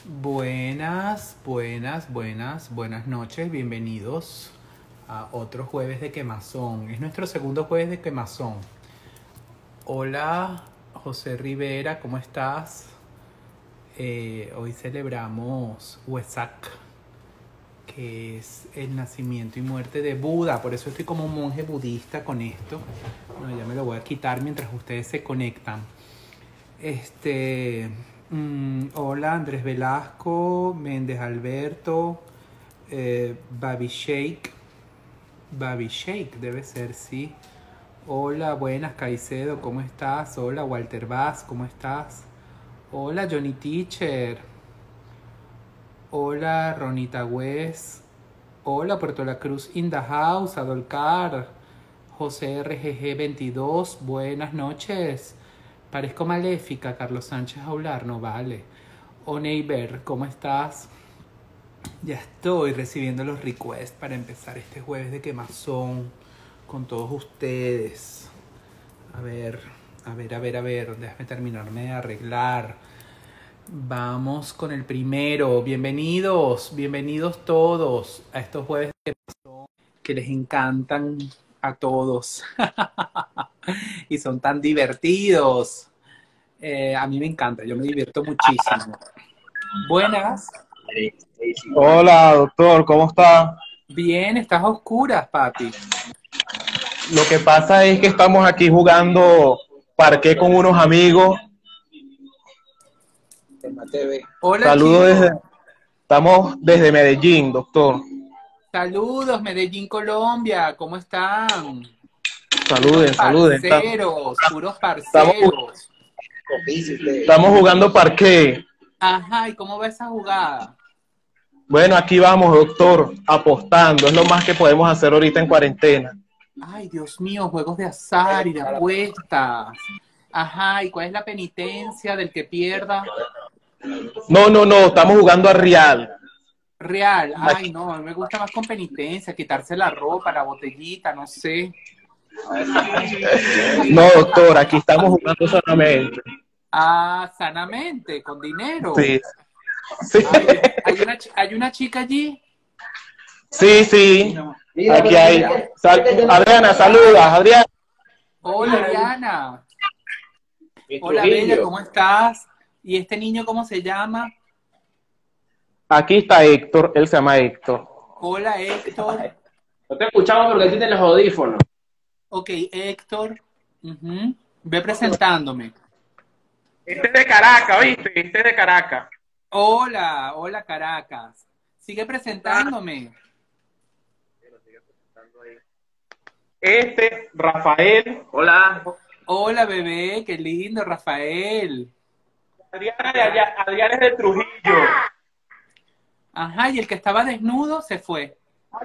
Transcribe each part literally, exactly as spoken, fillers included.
Buenas, buenas, buenas, buenas noches, bienvenidos a otro jueves de Quemazón. Es nuestro segundo jueves de Quemazón. Hola, José Rivera, ¿cómo estás? Eh, hoy celebramos Wesak, que es el nacimiento y muerte de Buda. Por eso estoy como un monje budista con esto. Bueno, ya me lo voy a quitar mientras ustedes se conectan. Este... Mm, hola, Andrés Velasco, Méndez Alberto, eh, Baby Shake, Baby Shake debe ser, sí. Hola, buenas, Caicedo, ¿cómo estás? Hola, Walter Vaz, ¿cómo estás? Hola, Johnny Teacher. Hola, Ronita West. Hola, Puerto La Cruz in the house, Adolcar. José R G G veintidós, buenas noches. Parezco maléfica, Carlos Sánchez Aular, no vale. Oneiber, ¿cómo estás? Ya estoy recibiendo los requests para empezar este jueves de Quemazón con todos ustedes. A ver, a ver, a ver, a ver, déjame terminarme de arreglar. Vamos con el primero. Bienvenidos, bienvenidos todos a estos jueves de Quemazón que les encantan a todos. Y son tan divertidos. Eh, a mí me encanta, yo me divierto muchísimo. Buenas. Hola, doctor, ¿cómo está? Bien, estás a oscuras, papi. Lo que pasa es que estamos aquí jugando parqué con unos amigos. Hola, Saludos desde, chicos. estamos desde Medellín, doctor. Saludos, Medellín, Colombia. ¿Cómo están? Puros Saluden, saluden. parceros, puros Estamos, parceros. estamos jugando parqué. Ajá, ¿y cómo va esa jugada? Bueno, aquí vamos, doctor, apostando. Es lo más que podemos hacer ahorita en cuarentena. Ay, Dios mío, juegos de azar y de apuestas. Ajá, ¿y cuál es la penitencia del que pierda? No, no, no, estamos jugando a Real. Real. Ay, Aquí. no, a mí me gusta más con penitencia, quitarse la ropa, la botellita, no sé. No, doctor, aquí estamos jugando solamente. Ah, sanamente, con dinero. Sí, sí, Ay, ¿hay una, chi- hay una chica allí? sí, sí. Aquí hay. Sal- Adriana, saluda, Adriana. Hola, Ariana. Hola, Bella, ¿cómo estás? ¿Y este niño cómo se llama? Aquí está Héctor, él se llama Héctor. Hola, Héctor. No te escuchamos porque tienes los audífonos. Ok, Héctor. Ujú. Ve presentándome. Este es de Caracas, ¿viste? Este es de Caracas. Hola, hola, Caracas. Sigue presentándome. Este, Rafael. Hola. Hola, bebé, qué lindo, Rafael. Adriana de allá, Adriana es de Trujillo. Ajá, y el que estaba desnudo se fue.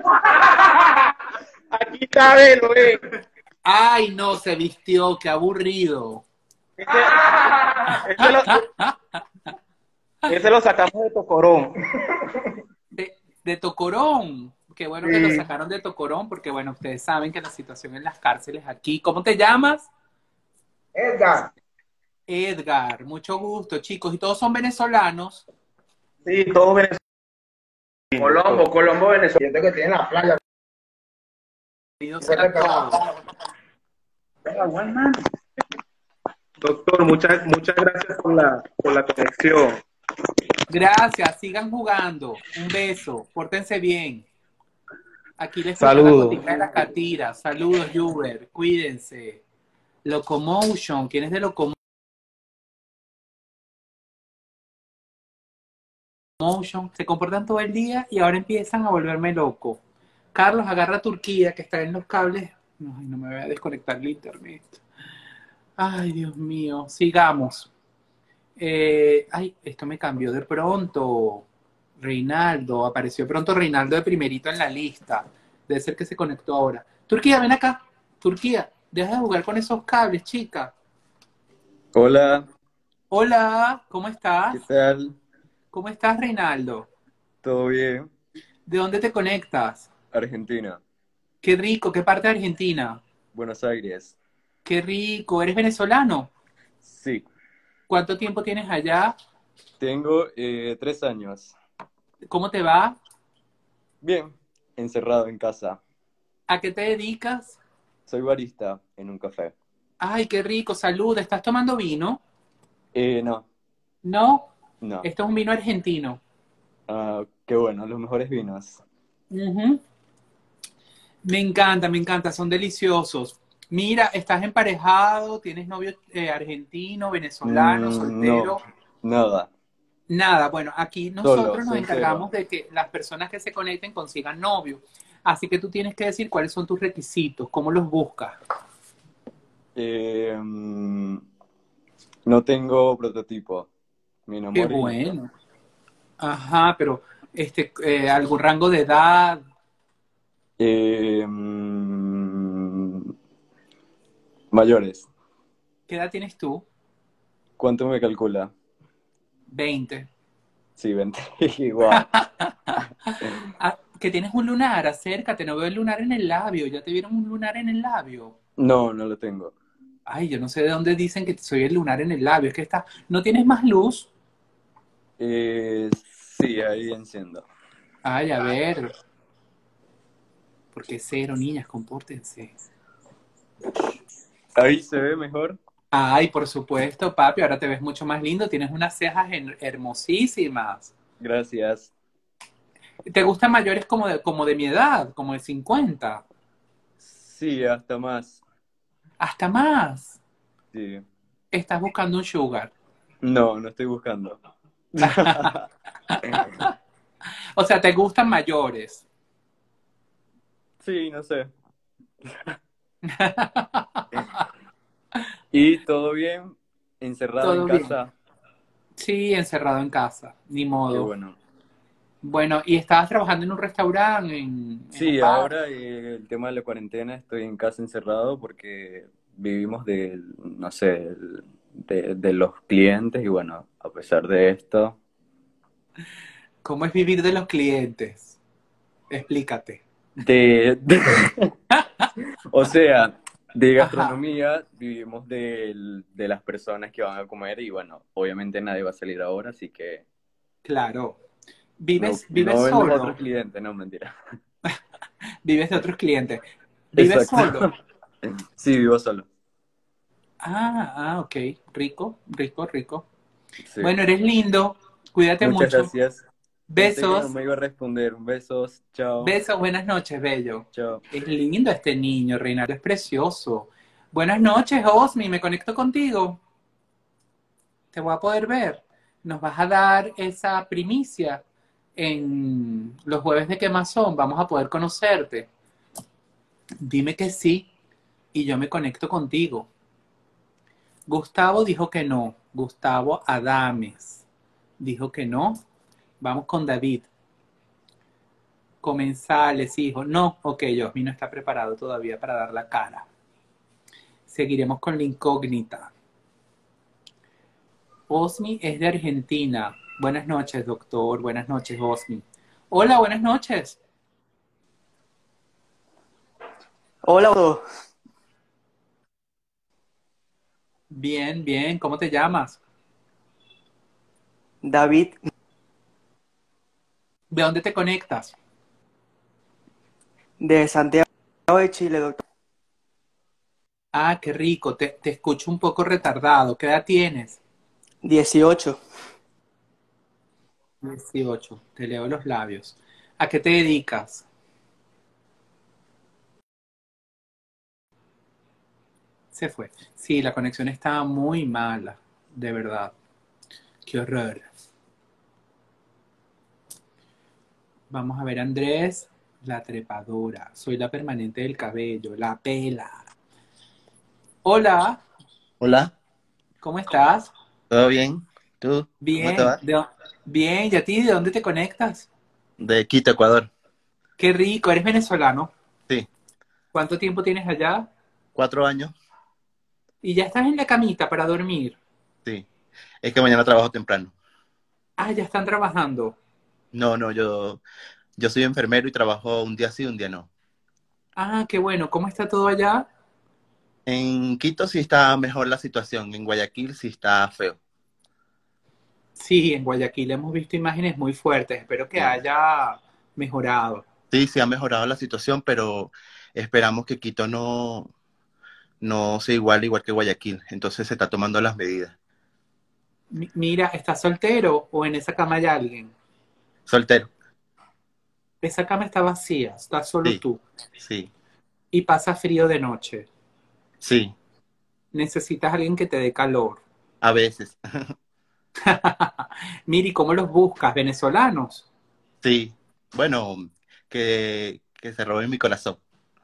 Aquí está Belo, eh. Ay, no, se vistió, qué aburrido. Este, este, lo, este lo sacamos de Tocorón. De, de Tocorón. Qué bueno que lo Sí. sacaron de Tocorón, porque bueno, ustedes saben que la situación en las cárceles aquí. ¿Cómo te llamas? Edgar. Edgar, mucho gusto, chicos. ¿Y todos son venezolanos? Sí, todo Venezuela. Colombo, Colombo, Venezuela. Siento que tiene la playa. Bienvenidos a todos. Doctor, muchas, muchas gracias por la, por la conexión. Gracias, sigan jugando. Un beso, pórtense bien. Aquí les escuchó la Saludos. cotica de la catira. Saludos, Uber, cuídense. Locomotion, ¿quién es de Locomotion? Se comportan todo el día y ahora empiezan a volverme loco. Carlos, agarra a Turquía, que está en los cables. Ay, no me voy a desconectar el internet. Ay, Dios mío, sigamos. Eh, ay, esto me cambió de pronto. Reinaldo, apareció pronto Reinaldo de primerito en la lista. Debe ser que se conectó ahora. Turquía, ven acá. Turquía, deja de jugar con esos cables, chica. Hola, Hola, ¿cómo ¿qué estás? tal? ¿Cómo estás, Reinaldo? ¿Todo bien? ¿De dónde te conectas? Argentina, Qué rico, ¿qué parte de Argentina? Buenos Aires. Qué rico, ¿eres venezolano? Sí, ¿Cuánto tiempo tienes allá? Tengo eh, tres años. ¿Cómo te va? Bien, encerrado en casa. ¿A qué te dedicas? Soy barista en un café. Ay, qué rico, salud. ¿Estás tomando vino? Eh, no, ¿No? no. Esto es un vino argentino. Ah, qué bueno, los mejores vinos. Ujú. Me encanta, me encanta, son deliciosos. Mira, ¿estás emparejado? ¿Tienes novio eh, argentino, venezolano, Mm, no, soltero? nada. Nada, bueno, aquí Solo, nosotros nos soltero. encargamos de que las personas que se conecten consigan novio. Así que tú tienes que decir cuáles son tus requisitos, cómo los buscas. Eh, mm, no tengo prototipo. Me Qué enamoro y listo. bueno. Ajá, pero este, eh, algún rango de edad, Eh, mm, mayores. ¿qué edad tienes tú? ¿Cuánto me calcula? Veinte. Sí, veinte. Wow. Ah, que tienes un lunar, acércate, no veo el lunar en el labio, ya te vieron un lunar en el labio. No, no lo tengo. Ay, yo no sé de dónde dicen que soy el lunar en el labio, es que está, ¿no tienes más luz? Eh, sí, ahí enciendo. Ay, a ver, porque cero, niñas, compórtense. Ahí se ve mejor. Ay, por supuesto, papi, ahora te ves mucho más lindo, tienes unas cejas her- hermosísimas. Gracias. ¿Te gustan mayores como de, como de mi edad, como de cincuenta? Sí, hasta más. Hasta más. Sí. Estás buscando un sugar. No, no estoy buscando. O sea, te gustan mayores. Sí, no sé. ¿Y todo bien? ¿Encerrado en Todo bien. casa? Sí, encerrado en casa, ni Qué modo. bueno. Bueno, ¿y estabas trabajando en un restaurante, en, en un Sí, bar? ahora eh, el tema de la cuarentena estoy en casa encerrado porque vivimos de, no sé, el- de, de los clientes y bueno, a pesar de esto, ¿Cómo es vivir de los clientes? Explícate. de, de- o sea, de Ajá, gastronomía vivimos del- de las personas que van a comer y bueno, obviamente nadie va a salir ahora, así que claro. no, ¿Vives, vives no ven los solo? otros clientes, no, mentira. ¿Vives de otros clientes? ¿Vives Exacto. solo? Sí, vivo solo. Ah, ah, ok. Rico, rico, rico. Sí. Bueno, eres lindo. Cuídate Muchas mucho. gracias. Pensé que no Besos. me iba a responder. Besos. Chao. Besos, buenas noches, bello. Chao. Es lindo este niño, Reinaldo, es precioso. Buenas noches, Osmi, me conecto contigo. Te voy a poder ver. Nos vas a dar esa primicia en los jueves de Quemazón. Vamos a poder conocerte. Dime que sí y yo me conecto contigo. Gustavo dijo que no. Gustavo Adames dijo que no. Vamos con David. Comensales, hijo. No, ok, Osmi no está preparado todavía para dar la cara. Seguiremos con la incógnita. Osmi es de Argentina. Buenas noches, doctor. Buenas noches, Osmi. Hola, buenas noches. Hola, a todos. Bien, bien. ¿Cómo te llamas? David ¿De dónde te conectas? de Santiago de Chile, doctor. Ah, qué rico. Te, te escucho un poco retardado. ¿Qué edad tienes? Dieciocho. Dieciocho. Te leo los labios. ¿A qué te dedicas? Se fue. Sí, la conexión estaba muy mala. De verdad. Qué horror. Vamos a ver, Andrés. La trepadora. Soy la permanente del cabello. La pela. Hola, Hola, ¿cómo estás? ¿todo bien? ¿Tú? ¿Cómo te Bien, va? de- bien, ¿y a ti de dónde te conectas? De Quito, Ecuador. Qué rico, eres venezolano. Sí, ¿Cuánto tiempo tienes allá? cuatro años. Y ya estás en la camita para dormir. Sí, es que mañana trabajo temprano. Ah, ya están trabajando. No, no, yo, yo soy enfermero y trabajo un día sí, un día no. Ah, qué bueno, ¿cómo está todo allá? En Quito sí está mejor la situación, en Guayaquil sí está feo. Sí, en Guayaquil hemos visto imágenes muy fuertes. Espero que Sí, haya mejorado. sí, sí ha mejorado la situación, pero esperamos que Quito no, no sea igual, igual que Guayaquil. Entonces se está tomando las medidas. Mi- Mira, ¿estás soltero o en esa cama hay alguien? Soltero. Esa cama está vacía, estás solo Sí, tú sí, y pasa frío de noche. sí, Necesitas alguien que te dé calor. a veces. Miri, ¿cómo los buscas? ¿Venezolanos? Sí, bueno, que, que se roben mi corazón.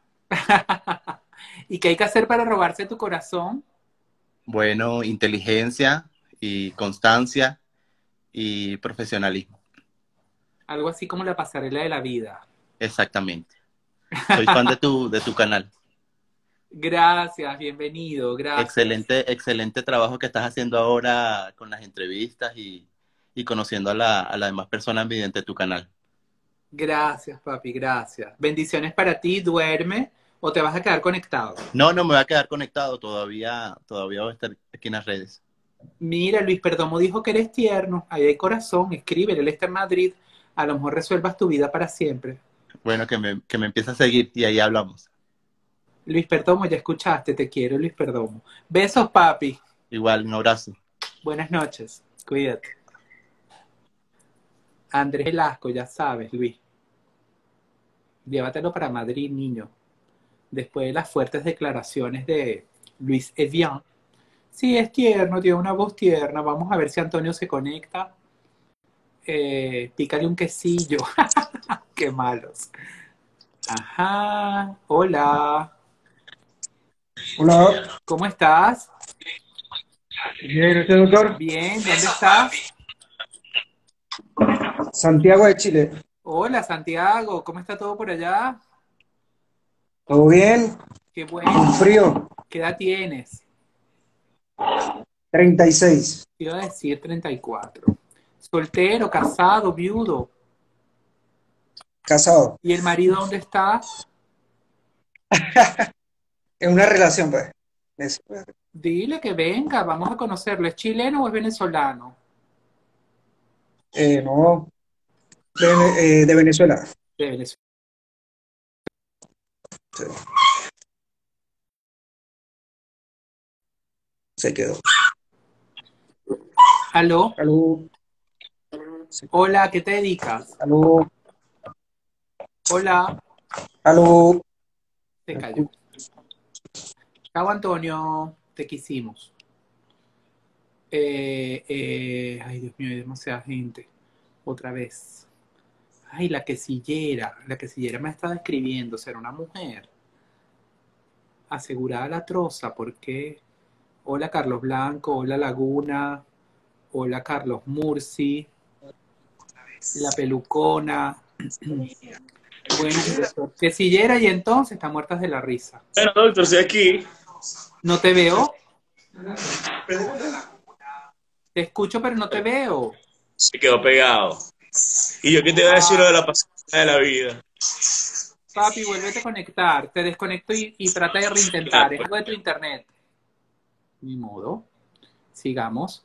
¿Y qué hay que hacer para robarse tu corazón? Bueno, inteligencia y constancia y profesionalismo. Algo así como la pasarela de la vida. Exactamente. Soy fan de tu, de tu canal. Gracias, bienvenido, gracias. Excelente, excelente trabajo que estás haciendo ahora con las entrevistas y, y conociendo a la, a las demás personas mediante tu canal. Gracias, papi, gracias. Bendiciones para ti, duerme o te vas a quedar conectado. No, no me voy a quedar conectado, todavía, todavía voy a estar aquí en las redes. Mira, Luis Perdomo dijo que eres tierno, ahí hay corazón, escríbele, él está en Madrid, a lo mejor resuelvas tu vida para siempre. Bueno, que me, que me empiece a seguir y ahí hablamos. Luis Perdomo, ya escuchaste, te quiero, Luis Perdomo. Besos, papi. Igual, un abrazo. Buenas noches, cuídate. Andrés Velasco, ya sabes, Luis. Llévatelo para Madrid, niño. Después de las fuertes declaraciones de Luis Evian. Sí, es tierno, tiene una voz tierna. Vamos a ver si Antonio se conecta. Eh, pícale un quesillo. Qué malos. Ajá. Hola. Hola, ¿Cómo estás? bien, ¿usted, doctor? Bien, ¿dónde estás? Santiago de Chile. Hola, Santiago. ¿Cómo está todo por allá? ¿Todo bien? Qué Con bueno. frío, ¿Qué edad tienes? treinta y seis. Te iba a decir treinta y cuatro. Soltero, casado, viudo. Casado. ¿Y el marido dónde está? En una relación, pues. Eso. Dile que venga, vamos a conocerlo. ¿Es chileno o es venezolano? Eh, no, de, eh, de Venezuela. De Venezuela. Sí, se quedó. ¿Aló? Aló, se- Hola, ¿a qué te dedicas? aló, Hola, aló. se cayó. Chao, Antonio, te quisimos. Eh, eh, ay, Dios mío, hay demasiada gente. Otra vez. Ay, la quesillera. La quesillera me estaba escribiendo. ¿Será una mujer? Asegurada la troza, ¿por qué? Hola, Carlos Blanco. Hola, Laguna. Hola, Carlos Murci. La pelucona. Bueno, doctor. Quesillera y entonces está muertas de la risa. Bueno, doctor, estoy aquí. ¿No te veo? Te escucho, pero no te veo. Se quedó pegado. Y yo qué te voy a decir lo de la pasada de la vida. Papi, vuélvete a conectar. Te desconecto y, y trata de Claro, reintentar. Es pues. algo de tu internet. Ni modo. Sigamos.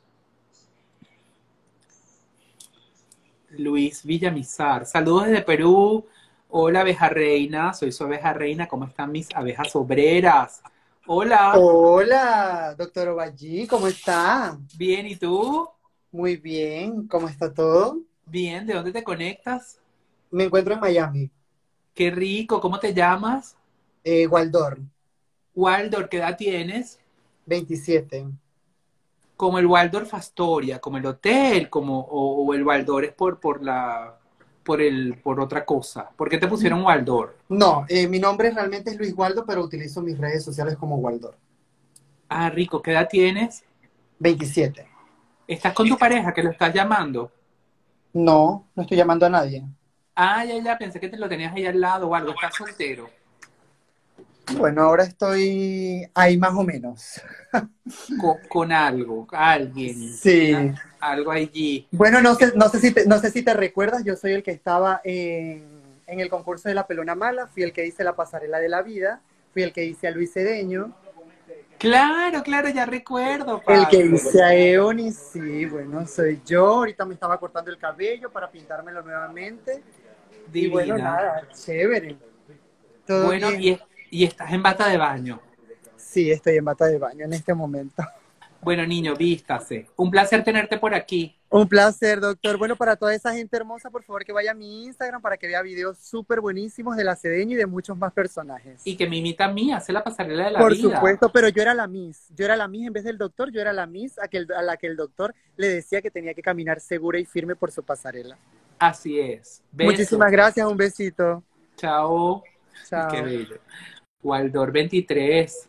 Luis Villamizar. Saludos desde Perú. Hola, abeja reina. Soy su abeja reina. ¿Cómo están mis abejas obreras? Hola. Hola, doctor Ovalle, ¿cómo está? Bien, ¿y tú? Muy bien, ¿cómo está todo? Bien, ¿de dónde te conectas? Me encuentro en Miami, Qué rico. ¿Cómo te llamas? eh, Waldorf, Waldorf, ¿qué edad tienes? veintisiete. Como el Waldorf Astoria, como el hotel, como, o, o el Waldorf es por, por la, por el, por otra cosa. ¿Por qué te pusieron Waldorf? No, eh, mi nombre realmente es Luis Waldo, pero utilizo mis redes sociales como Waldorf. Ah, rico, ¿qué edad tienes? veintisiete. ¿Estás con tu pareja que lo estás llamando? No, no estoy llamando a nadie. Ah, ya, ya, pensé que te lo tenías ahí al lado o algo. ¿Estás soltero? Bueno, ahora estoy ahí más o menos. Con, con algo, alguien, Sí. una- algo allí. Bueno, no sé, no sé si te, no sé si te recuerdas, yo soy el que estaba en, en el concurso de la pelona mala, fui el que hice la pasarela de la vida, fui el que hice a Luis Cedeño. Claro, claro, ya recuerdo, El que papi. hice a Eoni, sí, bueno, soy yo. Ahorita me estaba cortando el cabello para pintármelo nuevamente. Y bueno, Divina. nada, chévere. Todo Bueno, bien. y, es- y estás en bata de baño. Sí, estoy en bata de baño en este momento. Bueno, niño, vístase. Un placer tenerte por aquí. Un placer, doctor. Bueno, para toda esa gente hermosa, por favor que vaya a mi Instagram para que vea videos súper buenísimos de la Cedeño y de muchos más personajes. Y que me imita a mí, hace la pasarela de la Por vida. supuesto, pero yo era la Miss. Yo era la Miss en vez del doctor, yo era la Miss a, que el- a la que el doctor le decía que tenía que caminar segura y firme por su pasarela. Así es. Besos. Muchísimas gracias, un besito. Chao. Chao. Qué bello. Waldor veintitrés.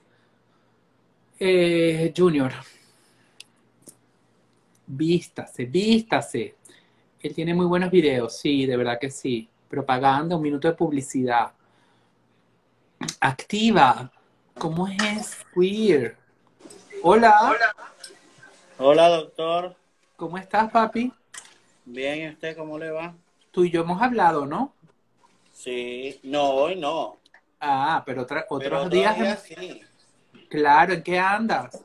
Eh, Junior. Vístase, vístase. Él tiene muy buenos videos, sí, de verdad que sí. Propaganda, un minuto de publicidad. Activa. ¿Cómo es queer? Hola. Hola, doctor. ¿Cómo estás, papi? Bien, ¿y usted cómo le va? Tú y yo hemos hablado, ¿no? Sí, no, hoy no. Ah, pero otra- otros Pero otros días. días hemos- sí. Claro, ¿en qué andas?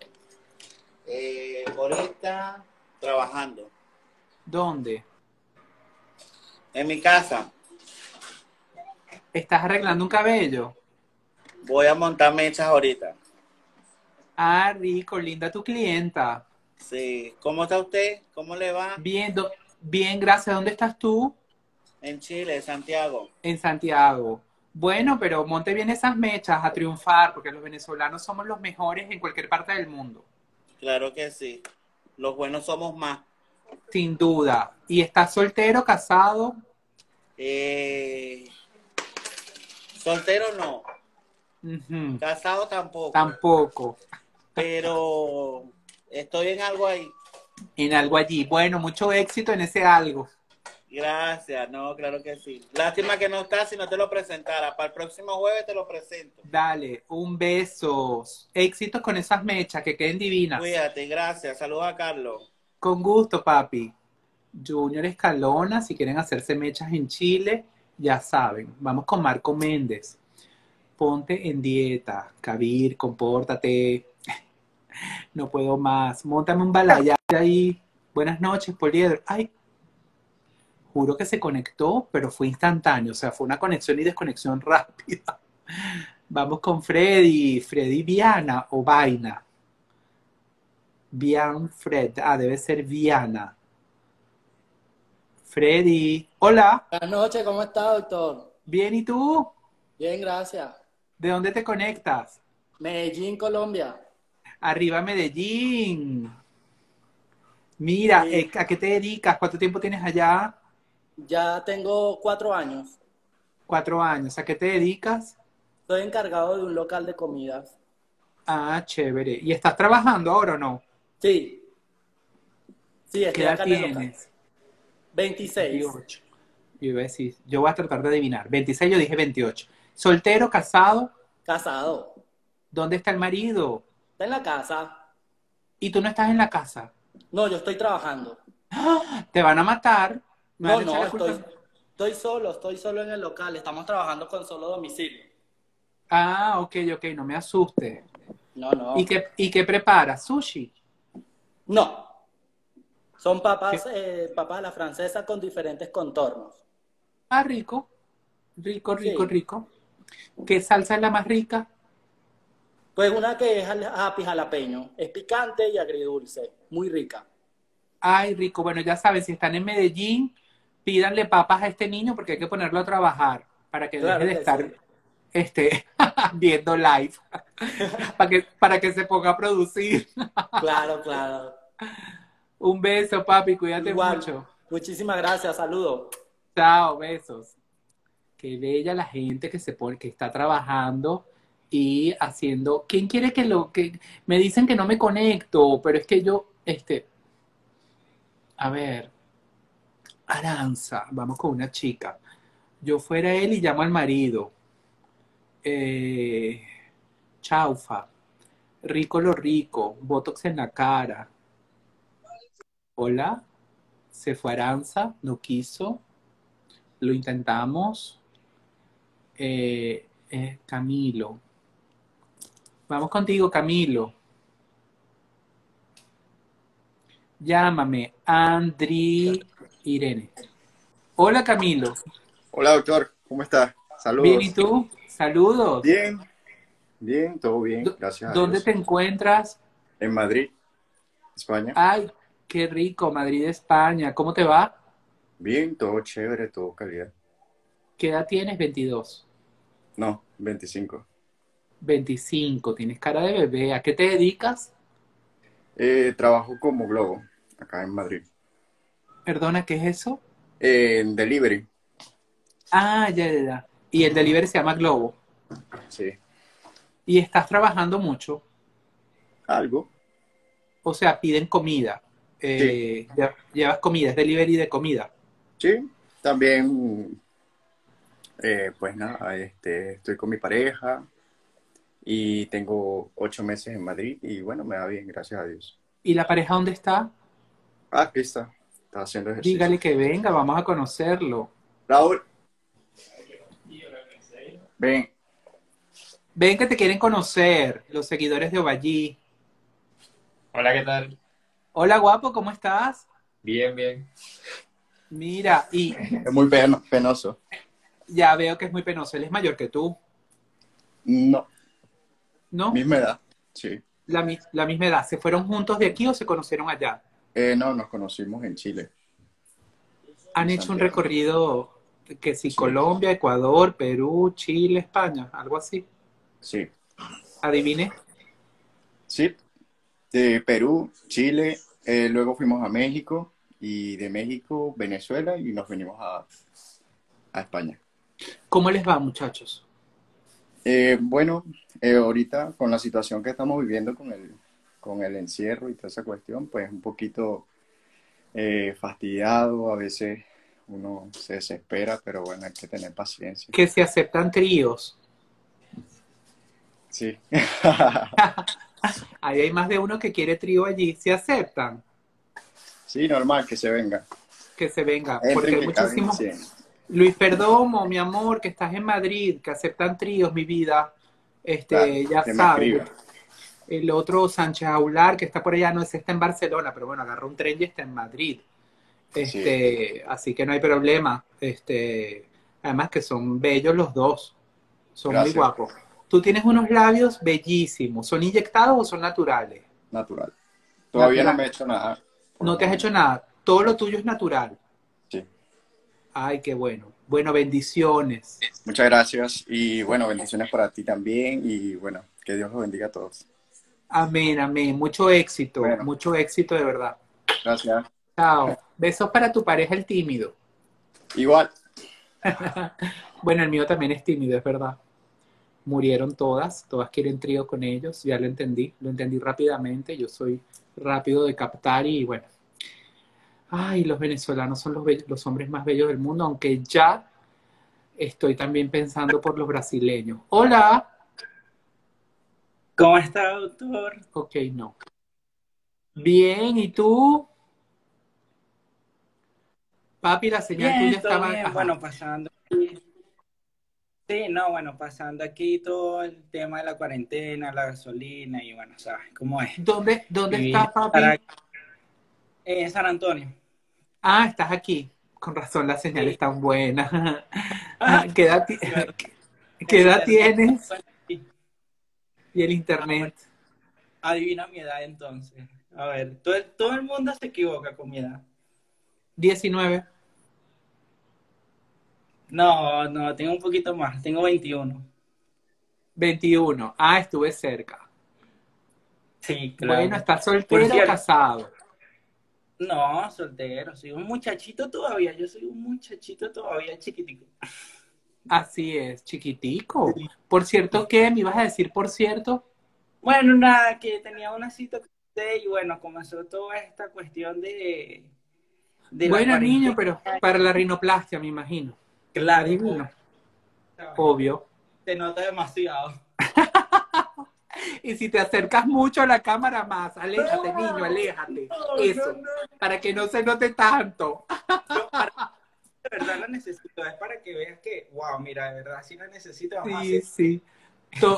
Eh, ahorita trabajando. ¿Dónde? En mi casa. ¿Estás arreglando un cabello? Voy a montar mechas ahorita. Ah, rico, linda tu clienta. Sí. ¿Cómo está usted? ¿Cómo le va? Bien, do- bien, gracias. ¿Dónde estás tú? En Chile, Santiago. En Santiago. Bueno, pero monte bien esas mechas a triunfar, porque los venezolanos somos los mejores en cualquier parte del mundo, Claro que sí. Los buenos somos más. sin duda. ¿Y estás soltero, casado? Eh, soltero no. Ujú. Casado tampoco. Tampoco. Pero estoy en algo ahí. En algo allí. Bueno, mucho éxito en ese algo. Gracias, no, claro que sí. Lástima que no estás si no te lo presentara. Para el próximo jueves te lo presento. Dale, un beso. Éxitos con esas mechas, que queden divinas. Cuídate, gracias. Saludos a Carlos. Con gusto, papi. Junior Escalona, si quieren hacerse mechas en Chile, ya saben. Vamos con Marco Méndez. Ponte en dieta, Kabir, compórtate. No puedo más. Móntame un balayage ahí. Buenas noches, Poliedro. Ay, juro que se conectó, pero fue instantáneo. O sea, fue una conexión y desconexión rápida. Vamos con Freddy. Freddy Viana o Vaina. Vian Fred. Ah, debe ser Viana. Freddy. Hola. Buenas noches, ¿cómo está, doctor? Bien, ¿y tú? Bien, gracias. ¿De dónde te conectas? Medellín, Colombia. Arriba Medellín. Mira, Sí. eh, ¿a qué te dedicas? ¿Cuánto tiempo tienes allá? Ya tengo cuatro años. Cuatro años. ¿A qué te dedicas? Soy encargado de un local de comidas. Ah, chévere. ¿Y estás trabajando ahora o no? Sí. Sí, ¿Qué estoy edad acá en el local. tienes? veintiséis. veintiocho. Yo iba a decir, yo voy a tratar de adivinar. veintiséis, yo dije veintiocho. ¿Soltero, casado? Casado. ¿Dónde está el marido? Está en la casa. ¿Y tú no estás en la casa? No, yo estoy trabajando. ¡Ah! Te van a matar. Me No, van a echar no, la culpa. estoy, estoy solo, estoy solo en el local. Estamos trabajando con solo domicilio. Ah, ok, ok, no me asustes. No, no. ¿Y qué, y qué preparas? ¿Sushi? No. Son papas, eh, papas a la francesa con diferentes contornos. Ah, rico. Rico, rico, Sí. rico. ¿Qué salsa es la más rica? Pues una que es jal- happy jalapeño. Es picante y agridulce. Muy rica. Ay, rico. Bueno, ya saben, si están en Medellín, pídanle papas a este niño porque hay que ponerlo a trabajar para que Claro deje de que estar sí. este, viendo live, para que, para que se ponga a producir. Claro, claro. Un beso, papi, cuídate Igual. mucho. Muchísimas gracias. Saludos. Chao, besos. Qué bella la gente que se pone, que está trabajando y haciendo. ¿Quién quiere que lo que me dicen que no me conecto? Pero es que yo, este, a ver, Aranza, vamos con una chica. Yo fuera él y llamo al marido. Eh, chaufa, rico lo rico, botox en la cara. Hola, se fue Aranza, no quiso. Lo intentamos. Eh, eh, Camilo. Vamos contigo, Camilo. Llámame, Andri Irene. Hola, Camilo. Hola, doctor, ¿cómo está? Bien, ¿y Saludos. tú? Saludos. Bien, bien, todo bien, Do- gracias a ¿Dónde Dios. te encuentras? En Madrid, España. Ay, qué rico, Madrid, España. ¿Cómo te va? Bien, todo chévere, todo calidad. ¿Qué edad tienes? Veintidós. No, veinticinco. Veinticinco. Tienes cara de bebé. ¿A qué te dedicas? Eh, trabajo como Globo, acá en Madrid. Perdona, ¿qué es eso? Eh, en delivery, Ah, ya, ya, ya. Y el delivery se llama Globo. sí. Y estás trabajando mucho. Algo, O sea, piden comida. sí. Eh, lle- llevas comida, es delivery de comida. Sí, también, eh, pues nada, este, estoy con mi pareja y tengo ocho meses en Madrid y bueno, me va bien, gracias a Dios. ¿Y la pareja dónde está? Ah, aquí está, está haciendo ejercicio. Dígale que venga, vamos a conocerlo. Raúl, ven. Ven que te quieren conocer, los seguidores de Oballí. Hola, ¿qué tal? Hola, guapo, ¿cómo estás? Bien, bien. Mira, y Es muy peno- penoso. ya veo que es muy penoso. Él es mayor que tú, No, ¿no? misma edad, sí. La, mi- la misma edad. ¿Se fueron juntos de aquí o se conocieron allá? Eh, no, nos conocimos en Chile, Han en hecho un Santiago. recorrido que si Sí, Colombia, Ecuador, Perú, Chile, España, algo así. sí, Adivine. sí. De Perú, Chile, eh, luego fuimos a México y de México, Venezuela y nos venimos a, a España. ¿Cómo les va, muchachos? Eh, bueno, eh, ahorita con la situación que estamos viviendo con el, con el encierro y toda esa cuestión, pues un poquito eh, fastidiado, a veces uno se desespera, pero bueno, hay que tener paciencia. Que se aceptan tríos. Sí. Ahí hay más de uno que quiere trío allí. ¿Se aceptan? Sí, normal, que se venga. Que se venga. Porque Entren hay que caben muchísimos. cien. Luis Perdomo, mi amor, que estás en Madrid, que aceptan tríos, mi vida. Este, Claro, ya que me sabes. escriba. El otro Sánchez Aular, que está por allá, no ese está en Barcelona, pero bueno, agarró un tren y está en Madrid. Sí, Este, así que no hay problema. Este, además que son bellos los dos. Son muy gracias. guapos. Tú tienes unos labios bellísimos. ¿Son inyectados o son naturales? Natural. Todavía no me he Natural. hecho nada, por No lo te has menos. hecho nada. Todo lo tuyo es natural. Sí. Ay, qué bueno. Bueno, bendiciones. Muchas gracias y bueno, bendiciones para ti también y bueno, que Dios los bendiga a todos. Amén, amén. Mucho éxito, Bueno, mucho éxito de verdad. gracias. Chao. Besos para tu pareja, el tímido. Igual. Bueno, el mío también es tímido, es verdad. Murieron todas, todas quieren trío con ellos, ya lo entendí, lo entendí rápidamente, yo soy rápido de captar y bueno. Ay, los venezolanos son los, be- los hombres más bellos del mundo, aunque ya estoy también pensando por los brasileños. Hola. ¿Cómo está, doctor? Ok, no. Bien, ¿y tú? Papi, la señal tuya Bien, todo estaba... bien. Ajá. Bueno, pasando aquí. Sí, no, bueno, pasando aquí todo el tema de la cuarentena, la gasolina y bueno, ¿sabes cómo es? ¿Dónde, dónde Vivir estás, papi? para en San Antonio. Ah, estás aquí. Con razón, la señal Sí. es tan buena. Ah, ¿Qué edad, ti- claro, qué el edad internet. tienes? Bueno, sí. Y el Ah, internet. bueno, adivina mi edad entonces. A ver, todo el, todo el mundo se equivoca con mi edad. diecinueve. No, no, tengo un poquito más, tengo veintiuno. veintiuno. Ah, estuve cerca. Sí, Bueno, claro. ¿estás Por soltero o cierto, casado? no, soltero, soy un muchachito todavía, yo soy un muchachito todavía chiquitico. Así es, chiquitico. Por cierto, ¿qué? ¿Me ibas a decir por cierto? Bueno, nada, que tenía una cita con usted y bueno, comenzó toda esta cuestión de, de la Bueno, niño, cuarentena. pero para la rinoplastia, me imagino. Claro, Adivino. ¿sabes? Obvio. Se nota demasiado. Y si te acercas mucho a la cámara más, aléjate, niño, aléjate. No, Eso, no, no, para que no se note tanto. no, para- de verdad la necesito, es para que veas que, wow, mira, de verdad sí la necesito, vamos a Sí, hacer. sí. To-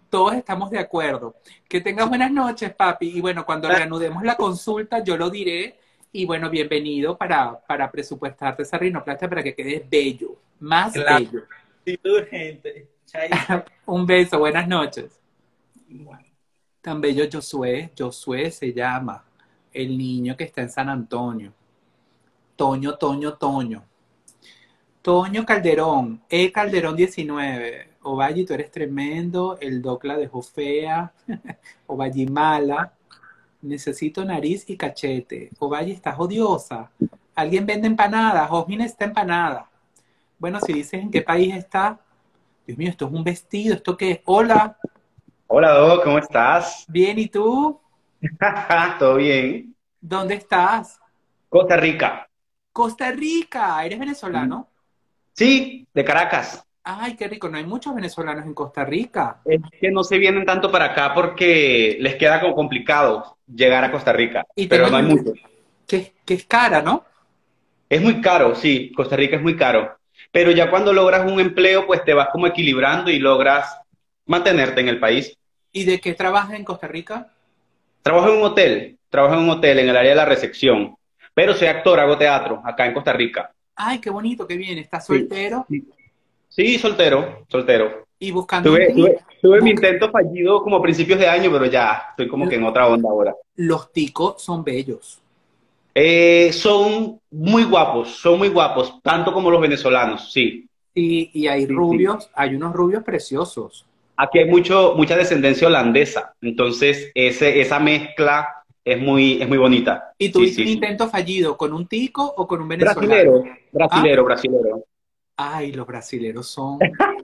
todos estamos de acuerdo. Que tengas buenas noches, papi. Y bueno, cuando reanudemos la consulta, yo lo diré. Y bueno, bienvenido para, para presupuestarte esa rinoplastia para que quedes bello, más Claro. bello. Sí, urgente. Chaito. Un beso, buenas noches. Bueno, Tan bello Josué, Josué se llama, el niño que está en San Antonio. Toño, Toño, Toño. Toño Calderón, E Calderón diecinueve. Ovalle, tú eres tremendo, el doc la dejó fea. Ovalle mala. Necesito nariz y cachete. Ovalle, estás odiosa. ¿Alguien vende empanadas? Osmin está empanada. Bueno, si dices en qué país está. Dios mío, esto es un vestido, ¿esto qué es? Hola, Hola, Doc, ¿cómo estás? bien, ¿y tú? ¿Todo bien? ¿Dónde estás? Costa Rica. Costa Rica, ¿eres venezolano? Sí, de Caracas. Ay, qué rico, no hay muchos venezolanos en Costa Rica. Es que no se vienen tanto para acá porque les queda como complicado llegar a Costa Rica, Y pero tengo no hay entendido mucho. que, que es cara, ¿no? Es muy caro, sí, Costa Rica es muy caro. Pero ya cuando logras un empleo, pues te vas como equilibrando y logras mantenerte en el país. ¿Y de qué trabajas en Costa Rica? Trabajo en un hotel, trabajo en un hotel en el área de la recepción, pero soy actor, hago teatro acá en Costa Rica. Ay, qué bonito, qué bien, ¿estás Sí, soltero? sí, sí, soltero, soltero. Y buscando un Tuve, ti- tuve, tuve mi busca- intento fallido como a principios de año, pero ya estoy como que en otra onda ahora. Los ticos son bellos. Eh, son muy guapos, son muy guapos, tanto como los venezolanos, sí. Y, y hay Sí, sí. rubios, hay unos rubios preciosos. Aquí hay mucho, mucha descendencia holandesa, entonces ese, esa mezcla es muy, es muy bonita. ¿Y Sí, tuviste sí, un sí. intento fallido con un tico o con un venezolano? Brasilero, ¿Ah? brasilero, brasilero. Ay, los brasileros son...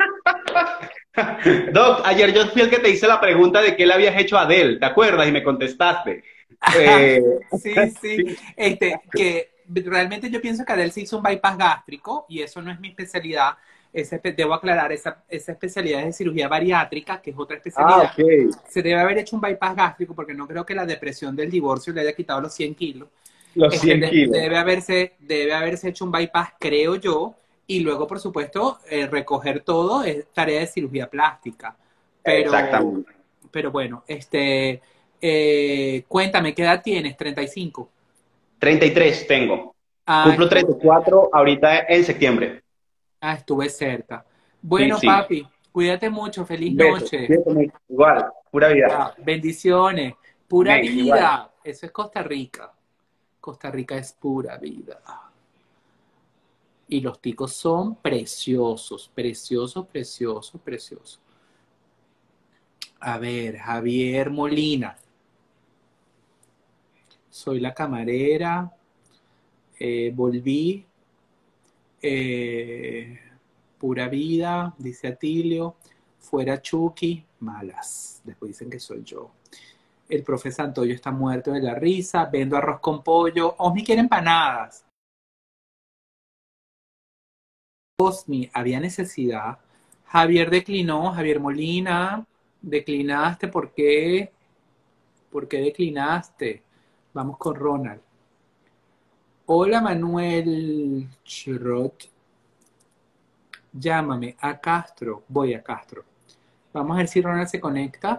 Doc, ayer yo fui el que te hice la pregunta de qué le habías hecho a Adele, ¿te acuerdas? Y me contestaste. Eh, Sí, sí. Este, que realmente yo pienso que Adele se hizo un bypass gástrico y eso no es mi especialidad. Esa espe- debo aclarar, esa, esa especialidad es de cirugía bariátrica, que es otra especialidad. ah, ok. Se debe haber hecho un bypass gástrico porque no creo que la depresión del divorcio le haya quitado los cien kilos. Los Este, cien de- kilos. debe haberse, debe haberse hecho un bypass, creo yo, y luego, por supuesto, eh, recoger todo es tarea de cirugía plástica. Pero, Exactamente. pero bueno, este, eh, cuéntame, ¿qué edad tienes? ¿treinta y cinco? treinta y tres tengo. Ah, Cumplo estu- treinta y cuatro ahorita en septiembre. ah, estuve cerca. Sí, Bueno, sí. papi, cuídate mucho, feliz Un beso. noche. Cuídate mucho. Igual, pura vida. Ah, bendiciones, pura Amén, igual. vida. Eso es Costa Rica. Costa Rica es pura vida. Y los ticos son preciosos, preciosos, preciosos, preciosos. A ver, Javier Molina. Soy la camarera. eh, volví. eh, pura vida, dice Atilio. Fuera Chucky, malas. Después dicen que soy yo. El profe Santoyo está muerto de la risa. Vendo arroz con pollo. Osmi quiere empanadas. Osmi, había necesidad. Javier declinó. Javier Molina, declinaste. ¿Por qué? ¿Por qué declinaste? Vamos con Ronald. Hola Manuel Chirot. Llámame a Castro. Voy a Castro. Vamos a ver si Ronald se conecta.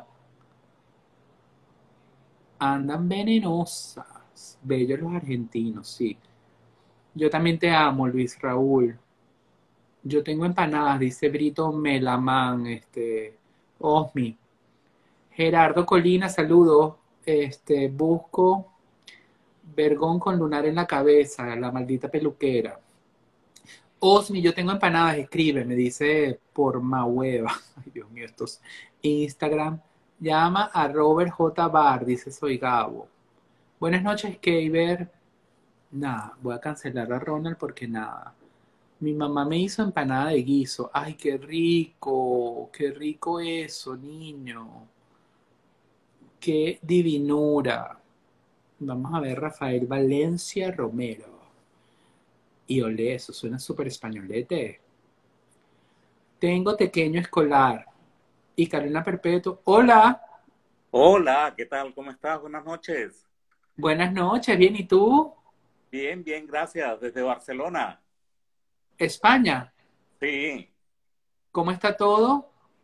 Andan venenosas. Bellos los argentinos, sí. Yo también te amo, Luis Raúl. Yo tengo empanadas, dice Brito Melamán, este, Osmi. Gerardo Colina, saludos. Este, busco vergón con lunar en la cabeza, la maldita peluquera. Osmi, yo tengo empanadas, escribe, me dice por Mahueva. Ay, Dios mío, estos Instagram. Llama a Robert J. Bar, dice soy Gabo. Buenas noches, Keiber. Nada, voy a cancelar a Ronald porque nada. Mi mamá me hizo empanada de guiso. Ay, qué rico, qué rico eso, niño. Qué divinura. Vamos a ver Rafael Valencia Romero. Y olé, eso suena súper españolete. Tengo pequeño escolar. Y Carolina Perpetuo. Hola. Hola, ¿qué tal? ¿Cómo estás? Buenas noches. Buenas noches, bien, ¿y tú? Bien, bien, gracias. Desde Barcelona. España. Sí, ¿Cómo está todo?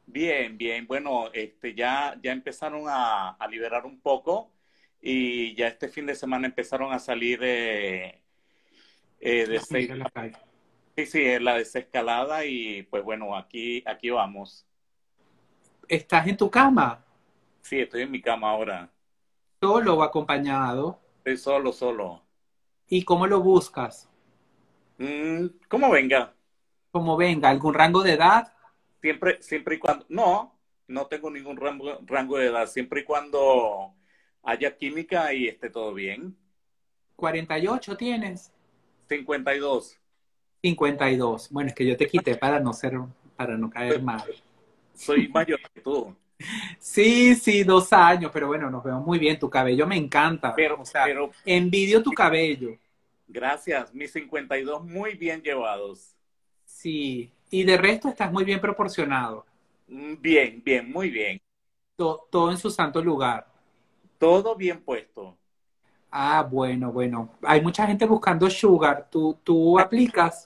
Bien, bien. Bueno, este, ya, ya empezaron a, a liberar un poco y ya este fin de semana empezaron a salir eh, eh, de La seis, comida en la calle. sí, sí, eh, la desescalada y pues bueno, aquí, aquí vamos. ¿Estás en tu cama? Sí, estoy en mi cama ahora. ¿Solo o acompañado? Estoy solo, solo. ¿Y cómo lo buscas? Mm, ¿cómo venga? Como venga, ¿algún rango de edad? Siempre, siempre y cuando, no, no tengo ningún rango, rango de edad, siempre y cuando haya química y esté todo bien. ¿cuarenta y ocho tienes? cincuenta y dos. cincuenta y dos. Bueno, es que yo te quité para no ser, para no caer mal. Soy mayor que tú. Sí, sí, dos años, pero bueno, nos vemos muy bien. Tu cabello me encanta. Pero, O sea, pero, envidio tu cabello. gracias, mis cincuenta y dos muy bien llevados. Sí, y de resto estás muy bien proporcionado. Mm, bien, bien, muy bien. To- todo en su santo lugar. Todo bien puesto. Ah, bueno, bueno. Hay mucha gente buscando sugar. ¿Tú, tú aplicas?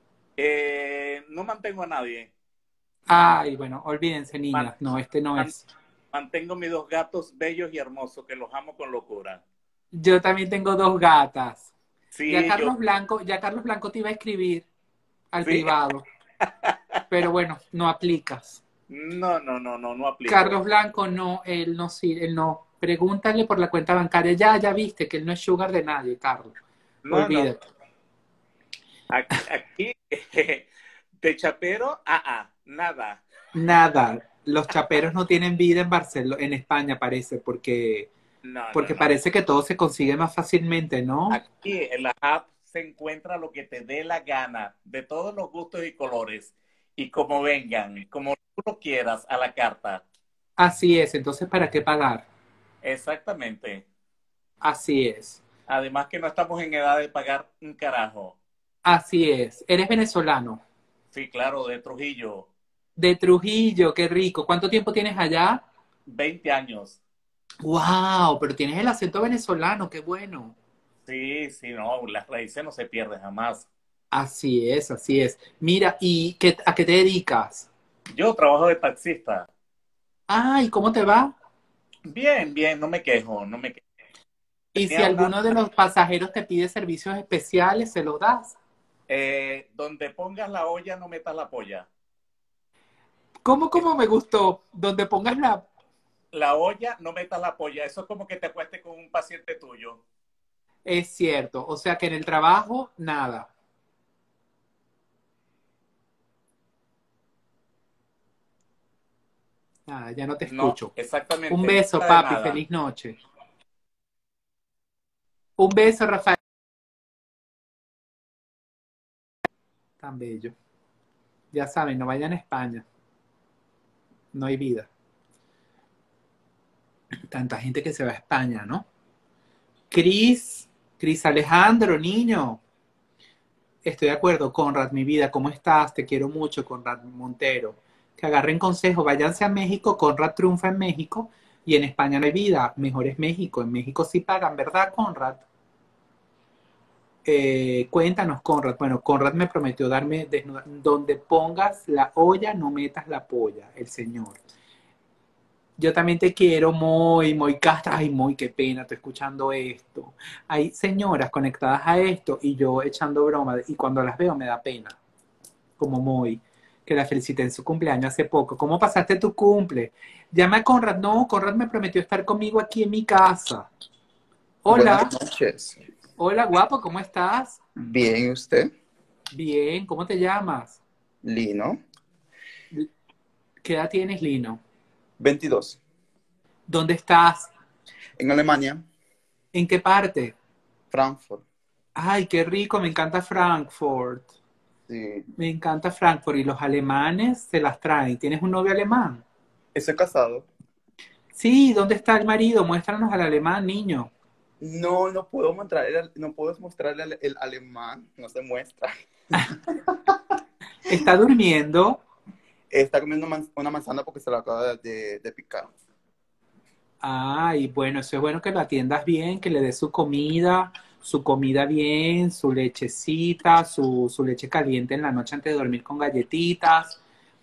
Eh, no mantengo a nadie. Ay, bueno, olvídense, Man- niñas. No, este no man- es. mantengo mis dos gatos bellos y hermosos, que los amo con locura. Yo también tengo dos gatas. Ya Sí, yo, Carlos Blanco, ya Carlos Blanco te iba a escribir al sí. privado, pero bueno, no aplicas. No, no, no, no, no aplico. Carlos Blanco no, él no, sí, él no. Pregúntale por la cuenta bancaria. Ya, ya viste que él no es sugar de nadie, Carlos. No, no. Olvídate. Aquí, aquí de chapero, ah, ah, nada. Nada. Los chaperos no tienen vida en Barcelona, en España parece, porque, No, no, porque no. parece que todo se consigue más fácilmente, ¿no? Aquí en la app se encuentra lo que te dé la gana, de todos los gustos y colores, y como vengan, como tú lo quieras, a la carta. Así es. Entonces, ¿para qué pagar? Exactamente. Así es. Además que no estamos en edad de pagar un carajo. Así es. ¿Eres venezolano? Sí, claro, de Trujillo, De Trujillo, qué rico. ¿Cuánto tiempo tienes allá? veinte años. Wow, pero tienes el acento venezolano, qué bueno. Sí, sí, no, las raíces no se pierden jamás. Así es, así es. Mira, ¿y qué, a qué te dedicas? Yo trabajo de taxista. Ah, ¿y cómo te va? Bien, bien, no me quejo, no me quejo. Y si Tenía una, alguno de los pasajeros te pide servicios especiales, ¿se los das? eh, donde pongas la olla, no metas la polla. ¿Cómo, cómo me gustó? Donde pongas la... La olla, no metas la polla. Eso es como que te acuestes con un paciente tuyo. Es cierto, o sea que en el trabajo, nada. Nada, ya no te No, escucho. exactamente, Un beso, nada de papi, nada. feliz noche. Un beso, Rafael. Tan bello. Ya saben, no vayan a España. No hay vida. Tanta gente que se va a España, ¿no? Cris, Cris Alejandro, niño. Estoy de acuerdo, Conrad, mi vida, ¿cómo estás? Te quiero mucho, Conrad Montero. Que agarren consejo, váyanse a México, Conrad triunfa en México y en España no hay vida, mejor es México. En México sí pagan, ¿verdad, Conrad? Eh, cuéntanos, Conrad. Bueno, Conrad me prometió darme desnuda. Donde pongas la olla, no metas la polla, el señor. Yo también te quiero, muy, muy casta. Ay, muy, qué pena, estoy escuchando esto. Hay señoras conectadas a esto y yo echando broma. Y cuando las veo me da pena. Como muy, que la felicité en su cumpleaños hace poco. ¿Cómo pasaste tu cumple? Llama a Conrad. No, Conrad me prometió estar conmigo aquí en mi casa. Hola. Buenas noches. Hola, guapo, ¿cómo estás? Bien, ¿y usted? Bien, ¿cómo te llamas? Lino. ¿Qué edad tienes, Lino? veintidós. ¿Dónde estás? En Alemania. ¿En qué parte? Frankfurt. Ay, qué rico, me encanta Frankfurt. Sí. Me encanta Frankfurt. Y los alemanes se las traen. ¿Tienes un novio alemán? Estoy casado. Sí, ¿dónde está el marido? Muéstranos al alemán, niño. No, no puedo mostrar el, no puedo mostrarle el, el alemán. No se muestra. ¿Está durmiendo? Está comiendo man- una manzana porque se la acaba de, de, de picar. Ay, bueno, eso es bueno que lo atiendas bien, que le des su comida, su comida bien, su lechecita, su, su leche caliente en la noche antes de dormir con galletitas.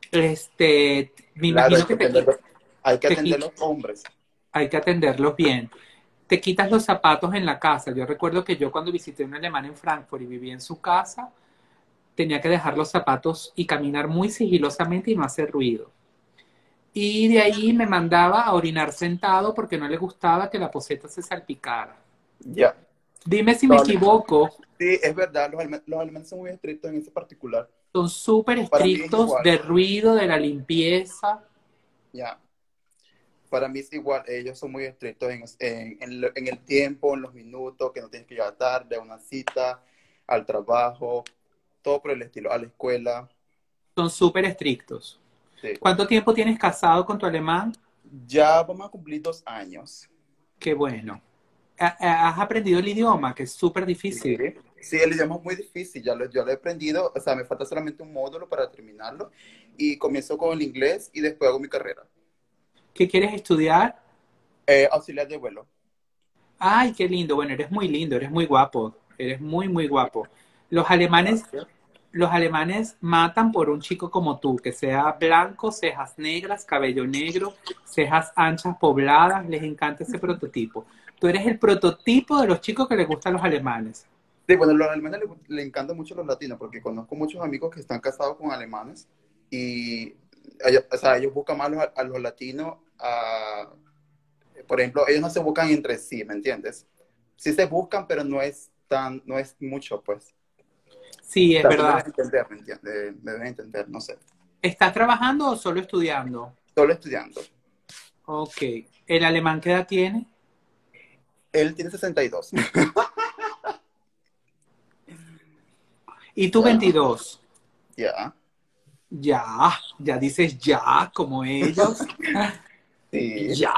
Este, me Claro, hay imagino que que te, atender, qui- hay que te atender qui- los hombres. hay que atenderlos bien. Te quitas los zapatos en la casa. Yo recuerdo que yo cuando visité a un alemán en Frankfurt y vivía en su casa, tenía que dejar los zapatos y caminar muy sigilosamente y no hacer ruido. Y de ahí me mandaba a orinar sentado porque no le gustaba que la poseta se salpicara. Ya. Dime si me Los alemanes- equivoco, Sí, es verdad, los, alema- los alemanes son muy estrictos en ese particular. son súper Para mí es estrictos igual. de ruido, de la limpieza. Ya. Para mí es igual, ellos son muy estrictos en, en, en lo- en el tiempo, en los minutos, que no tienes que llegar tarde a una cita, al trabajo, todo por el estilo, a la escuela. Son súper estrictos. Sí. ¿Cuánto tiempo tienes casado con tu alemán? Ya vamos a cumplir dos años. Qué bueno. Ha- ha- ¿Has aprendido el idioma, que es súper difícil? Sí, sí, el idioma es muy difícil, ya lo, yo lo he aprendido, o sea, me falta solamente un módulo para terminarlo y comienzo con el inglés y después hago mi carrera. ¿Qué quieres estudiar? Eh, auxiliar de vuelo. Ay, qué lindo. Bueno, eres muy lindo, eres muy guapo. Eres muy, muy guapo. Los alemanes, Gracias. los alemanes matan por un chico como tú, que sea blanco, cejas negras, cabello negro, cejas anchas, pobladas. Les encanta ese prototipo. Tú eres el prototipo de los chicos que les gustan los alemanes. Sí, bueno, a los alemanes les, les encantan mucho los latinos porque conozco muchos amigos que están casados con alemanes y ellos, o sea, ellos buscan más a los, a los latinos, a- por ejemplo, ellos no se buscan entre sí, ¿me entiendes? Sí se buscan, pero no es tan, no es mucho, pues. Sí, O es sea, tú me verdad. debes entender, ¿me entiendes? Me debes entender, no sé. ¿Estás trabajando o solo estudiando? Solo estudiando. Ok. ¿El alemán qué edad tiene? Él tiene sesenta y dos. Y tú veintidós. Ya. Ya, ya dices ya, como ellos. Sí. Ya.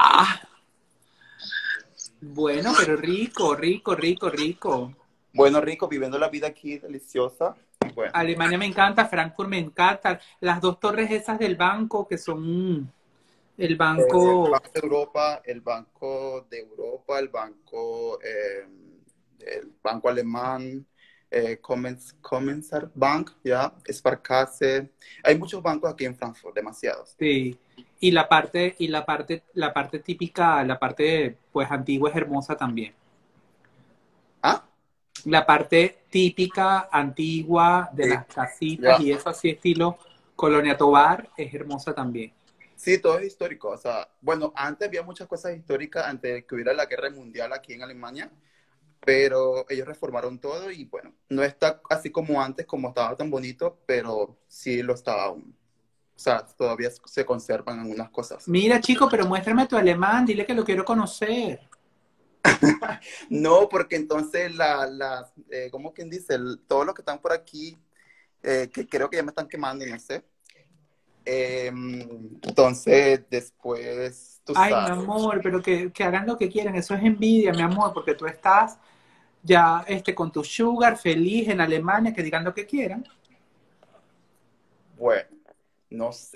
Bueno, pero rico, rico, rico, rico. Bueno, rico, viviendo la vida aquí, deliciosa. Bueno, Alemania me encanta, Frankfurt me encanta. Las dos torres esas del banco, que son el eh, banco, el Banco de Europa, el Banco de Europa, el Banco, eh, el Banco Alemán, eh, Commerz, Commerzbank Bank, ya, Sparkasse. Hay muchos bancos aquí en Frankfurt, demasiados. sí. Y la parte, y la parte, la parte típica, la parte pues antigua es hermosa también. ¿Ah? La parte típica, antigua, de Sí, las casitas ya. y eso así estilo Colonia Tovar es hermosa también. Sí, todo es histórico. O sea, bueno, antes había muchas cosas históricas antes de que hubiera la guerra mundial aquí en Alemania, pero ellos reformaron todo y bueno, no está así como antes, como estaba tan bonito, pero sí lo está aún. O sea, todavía se conservan algunas cosas. Mira, chico, pero muéstrame tu alemán, dile que lo quiero conocer. No, porque entonces la, la eh, ¿cómo quien dice? El- todos los que están por aquí, eh, que creo que ya me están quemando, no sé. Eh, entonces, después, tú Ay, mi sabes. amor, pero que, que hagan lo que quieran, eso es envidia, mi amor, porque tú estás ya este, con tu sugar, feliz en Alemania, que digan lo que quieran. Bueno, no sé.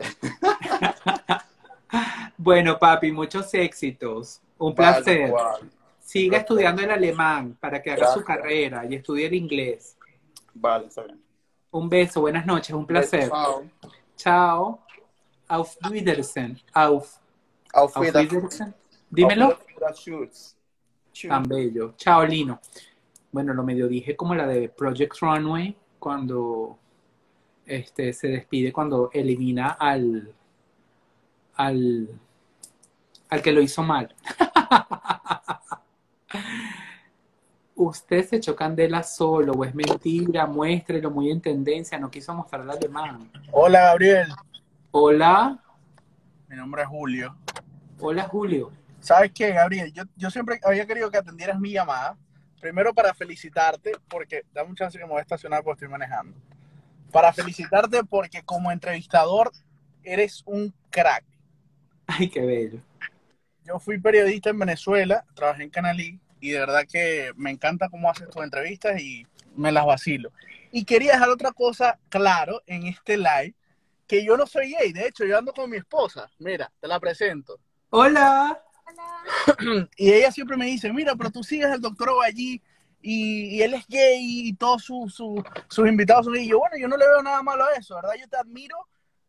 Bueno, papi, muchos éxitos. Un Vale, placer. igual. Siga Gracias. estudiando el alemán para que haga su Gracias. carrera y estudie el inglés. Vale, está bien. Un beso, buenas noches, un Un beso, placer. chao. Chao. Auf Wiedersehen. Auf, Auf auf Wiedersehen. Wiedersehen. Auf Dímelo. Wiedersehen. Tschüss. Tschüss. Tan bello. Chao, Lino. Bueno, lo medio dije como la de Project Runway, cuando este, se despide, cuando elimina al, al, al que lo hizo mal. Usted se echó candela solo, o es mentira, muéstrelo muy en tendencia, no quiso mostrar el alemán. Hola, Gabriel. Hola, Mi nombre es Julio. hola Julio. ¿Sabes qué, Gabriel? Yo, yo siempre había querido que atendieras mi llamada. Primero para felicitarte, porque dame un chance que me voy a estacionar porque estoy manejando. Para felicitarte porque como entrevistador eres un crack. Ay, qué bello. Yo fui periodista en Venezuela, trabajé en Canalí y de verdad que me encanta cómo haces tus entrevistas y me las vacilo. Y quería dejar otra cosa claro en este live, que yo no soy gay, de hecho yo ando con mi esposa. Mira, te la presento. Hola. Y ella siempre me dice, mira, pero tú sigues al doctor allí y, y él es gay y todos sus su, sus invitados son gay. Y yo, bueno, yo no le veo nada malo a eso, ¿verdad? Yo te admiro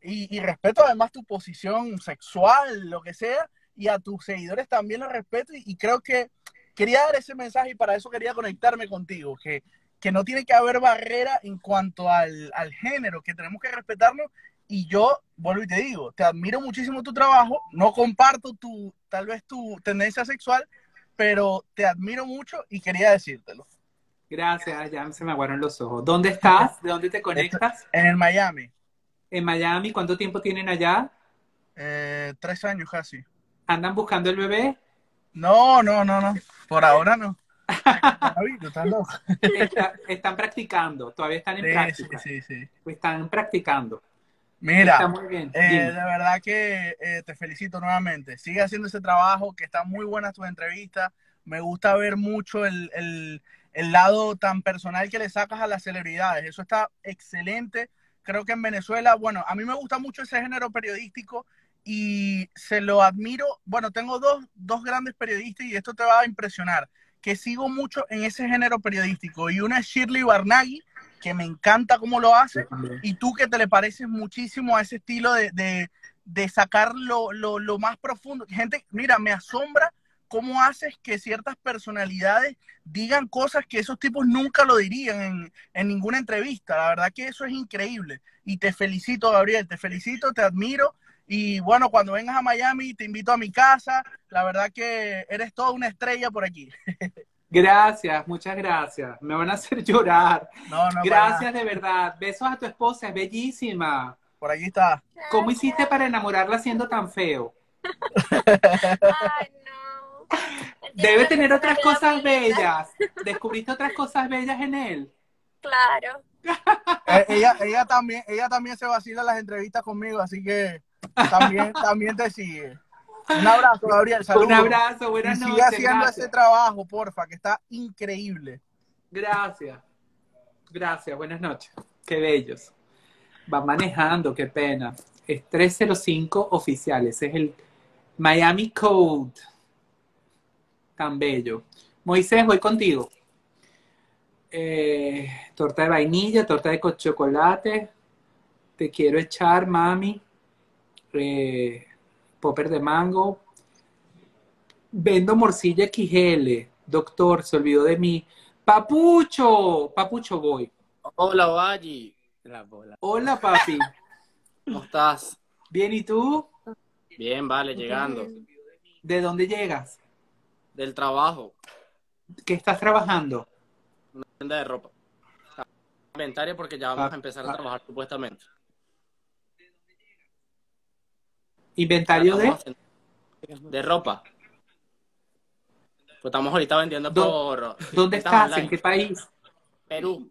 y, y respeto además tu posición sexual, lo que sea, y a tus seguidores también los respeto, y, y creo que quería dar ese mensaje y para eso quería conectarme contigo, que, que no tiene que haber barrera en cuanto al, al género, que tenemos que respetarnos, y yo, vuelvo y te digo, te admiro muchísimo tu trabajo, no comparto tu, tal vez tu tendencia sexual, pero te admiro mucho y quería decírtelo. Gracias, ya se me aguaron los ojos. ¿Dónde estás? ¿De dónde te conectas? En el Miami. En Miami, ¿cuánto tiempo tienen allá? Eh, tres años casi. ¿Andan buscando el bebé? No, no, no, no. Por ahora no. David, ¿tú estás loco? Está- están practicando, todavía están en Sí, práctica. sí, sí, sí. Están practicando. Mira, Está muy bien. eh, Dime. de verdad que eh, te felicito nuevamente. Sigue haciendo ese trabajo, que están muy buenas tus entrevistas. Me gusta ver mucho el, el, el lado tan personal que le sacas a las celebridades. Eso está excelente. Creo que en Venezuela, bueno, a mí me gusta mucho ese género periodístico y se lo admiro. Bueno, tengo dos, dos grandes periodistas y esto te va a impresionar, que sigo mucho en ese género periodístico. Y una es Shirley Barnaghi, que me encanta cómo lo hace, y tú que te le pareces muchísimo a ese estilo de, de, de sacar lo, lo, lo más profundo. Gente, mira, me asombra cómo haces que ciertas personalidades digan cosas que esos tipos nunca lo dirían en, en ninguna entrevista. La verdad que eso es increíble. Y te felicito, Gabriel, te felicito, te admiro. Y bueno, cuando vengas a Miami, te invito a mi casa. La verdad que eres toda una estrella por aquí. Gracias, muchas gracias. Me van a hacer llorar. No, no, para Gracias nada. de verdad. Besos a tu esposa, es bellísima. Por aquí está. ¿Cómo hiciste para enamorarla siendo tan feo? Ay, no. Debe tener Entiendo otras la cosas vida. bellas. ¿Descubriste otras cosas bellas en él? Claro. Eh, ella, ella, también, ella también se vacila las entrevistas conmigo, así que también, también te sigue. Un abrazo, Gabriel. Saludos. Un abrazo, buenas y sigue noches. haciendo Gracias. ese trabajo, porfa, que está increíble. Gracias. Gracias, buenas noches. Qué bellos. Va manejando, qué pena. Es tres cero cinco oficial, ese es el Miami Code. Tan bello. Moisés, voy contigo. Eh, torta de vainilla, torta de co- chocolate. Te quiero echar, mami. Eh, popper de mango. Vendo morcilla X L. Doctor, se olvidó de mí. Papucho, Papucho voy. Hola, Valle. La bola. Hola, papi. ¿Cómo estás? Bien, ¿y tú? Bien, vale, llegando. ¿De dónde llegas? Del trabajo, ¿Qué estás trabajando? una tienda de ropa. Inventario porque ya vamos Ah, a empezar a ah. trabajar supuestamente. ¿Inventario de? Estamos haciendo- de ropa. Pues estamos ahorita vendiendo ¿Dó- por ¿Dónde ventas estás? ¿En online. qué país? Perú.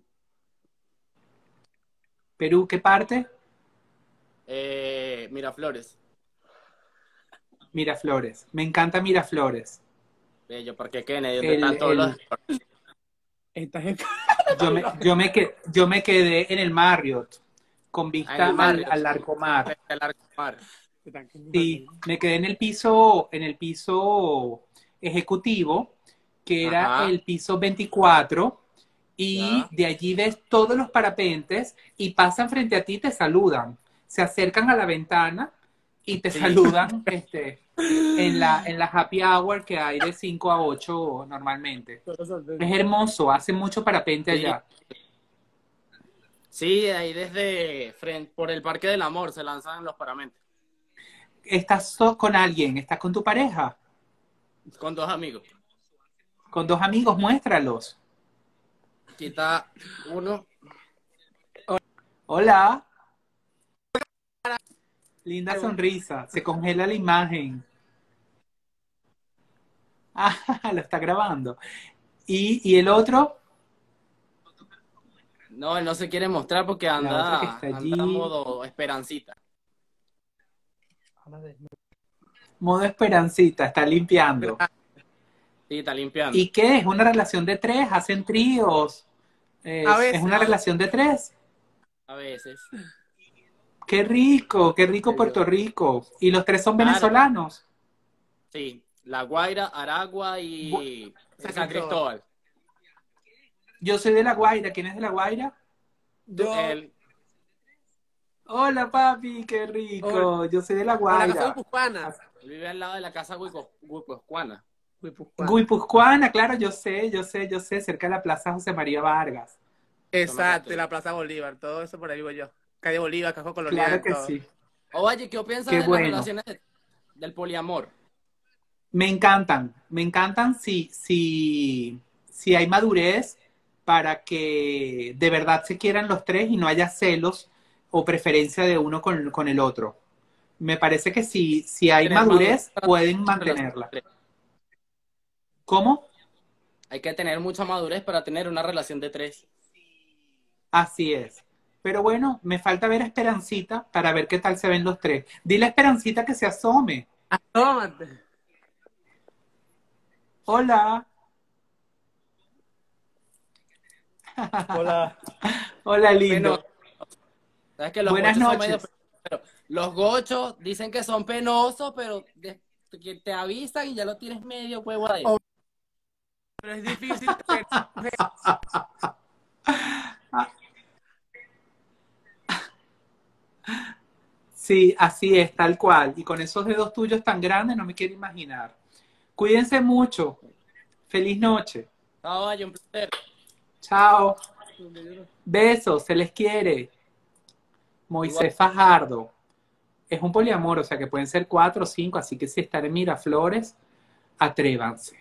¿Perú? ¿Qué parte? Eh, Miraflores. Miraflores. Me encanta Miraflores. Bello, Parque Kennedy, donde El- están todos el- los... Estás en- Yo me, yo, me que- yo me quedé en el Marriott con Ah, en vista el al, Marriott. al Larcomar. El Arcomar. Sí, me quedé en el piso, en el piso ejecutivo, que era Ajá. el piso veinticuatro, y Ya. de allí ves todos los parapentes y pasan frente a ti y te saludan. Se acercan a la ventana y te Sí. saludan este, en la, en la happy hour que hay de cinco a ocho normalmente. Es hermoso, hace mucho parapente Sí. allá. Sí, ahí desde frente, por el Parque del Amor se lanzan los paramentos. ¿Estás so- con alguien? ¿Estás con tu pareja? Con dos amigos. Con dos amigos, muéstralos. Aquí está uno. Hola. Linda sonrisa. Se congela la imagen. Ah, lo está grabando. ¿Y, y el otro? No, él no se quiere mostrar porque La otra que anda, está anda allí. en modo esperancita. Modo esperancita, está limpiando. Sí, está limpiando. ¿Y qué? ¿Es una relación de tres? ¿Hacen tríos? Eh, A veces. ¿Es una relación de tres? A veces. Qué rico, qué rico Puerto Rico. ¿Y los tres son Claro. venezolanos? Sí, La Guaira, Aragua y San Cristóbal. Yo soy de La Guaira. ¿Quién es de La Guaira? El- Hola, papi, qué Hola. rico. Yo soy de La En la casa Guaira. guipuzcoana. Él vive al lado de la casa guipo- guipuzcoana. Guipuzcoana. Guipuzcoana, claro, yo sé, yo sé, yo sé, cerca de la Plaza José María Vargas. Exacto, y la Plaza Bolívar, todo eso por ahí vivo yo. Calle Bolívar, Cajón Claro Colonial, que todo. sí. Oye, ¿qué piensas Qué de las bueno. relaciones de- del poliamor? Me encantan, me encantan si, si, si hay madurez para que de verdad se quieran los tres y no haya celos o preferencia de uno con, con el otro. Me parece que si, si hay Tener madurez, madurez pueden para tener mantenerla. relaciones. ¿Cómo? Hay que tener mucha madurez para tener una relación de tres. Así es. Pero bueno, me falta ver a Esperancita para ver qué tal se ven los tres. Dile a Esperancita que se asome. Asómate. Hola. Hola. Hola, lindo. Penoso. Sabes que los Buenas gochos son medio noches. penosos, pero los gochos dicen que son penosos, pero de- que te avisan y ya lo tienes medio huevo ahí. Oh, pero es difícil tener Sí, así es, tal cual. Y con esos dedos tuyos tan grandes no me quiero imaginar. Cuídense mucho. Feliz noche. No, vaya, un placer. Chao. Besos, se les quiere. Moisés Fajardo. Es un poliamor, o sea que pueden ser cuatro o cinco, así que si están en Miraflores, atrévanse.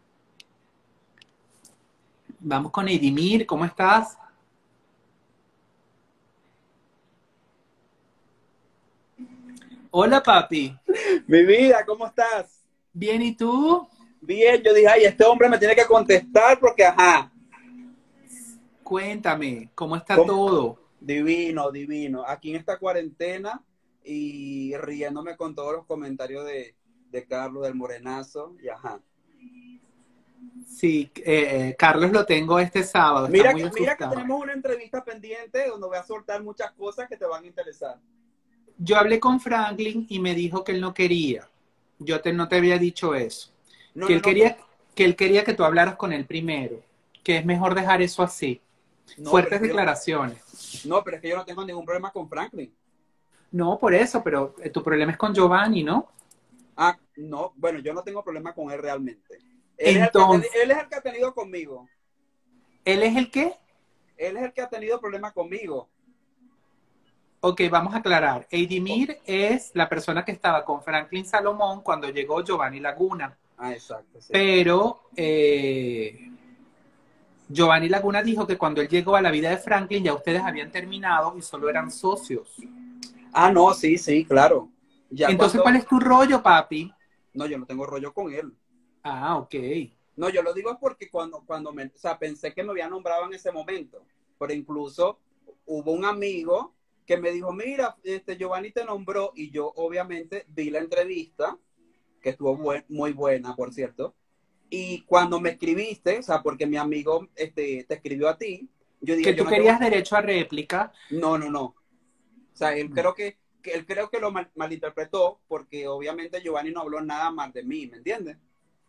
Vamos con Edimir, ¿cómo estás? Hola, papi. Mi vida, ¿cómo estás? Bien, ¿y tú? Bien, yo dije, ay, este hombre me tiene que contestar porque, ajá. Cuéntame, ¿cómo está ¿Cómo? todo? Divino, divino. Aquí en esta cuarentena y riéndome con todos los comentarios de, de Carlos, del morenazo, y ajá. Sí, eh, Carlos lo tengo este sábado, está Mira, muy que- mira que asustado. tenemos una entrevista pendiente donde voy a soltar muchas cosas que te van a interesar. Yo hablé con Franklin y me dijo que él no quería. Yo te, no te había dicho eso. No, que, no, él no, quería, que él quería que tú hablaras con él primero. Que es mejor dejar eso así. no, Fuertes pero es que yo- declaraciones. no, pero es que yo no tengo ningún problema con Franklin. No, por eso, pero eh, tu problema es con Giovanni, ¿no? Ah, no, bueno, yo no tengo problema con él realmente. Él, es el que ha Entonces, teni- él es el que ha tenido conmigo. ¿él es el qué? Él es el que ha tenido problemas conmigo. Ok, vamos a aclarar. Eidimir es la persona que estaba con Franklin Salomón cuando llegó Giovanni Laguna. Ah, exacto. Sí. Pero eh, Giovanni Laguna dijo que cuando él llegó a la vida de Franklin ya ustedes habían terminado y solo eran socios. Ah, no, sí, sí, claro. Ya Entonces, cuando- ¿cuál es tu rollo, papi? No, yo no tengo rollo con él. Ah, ok. No, yo lo digo porque cuando, cuando me, o sea, pensé que me había nombrado en ese momento. Pero incluso hubo un amigo que me dijo, mira, este Giovanni te nombró, y yo obviamente vi la entrevista, que estuvo buen- muy buena, por cierto. Y cuando me escribiste, o sea, porque mi amigo este, te escribió a ti, yo dije, Que yo tú no querías tengo- derecho a réplica. No, no, no. O sea, él creo que, que él creo que lo mal- malinterpretó porque obviamente Giovanni no habló nada mal de mí, ¿me entiendes?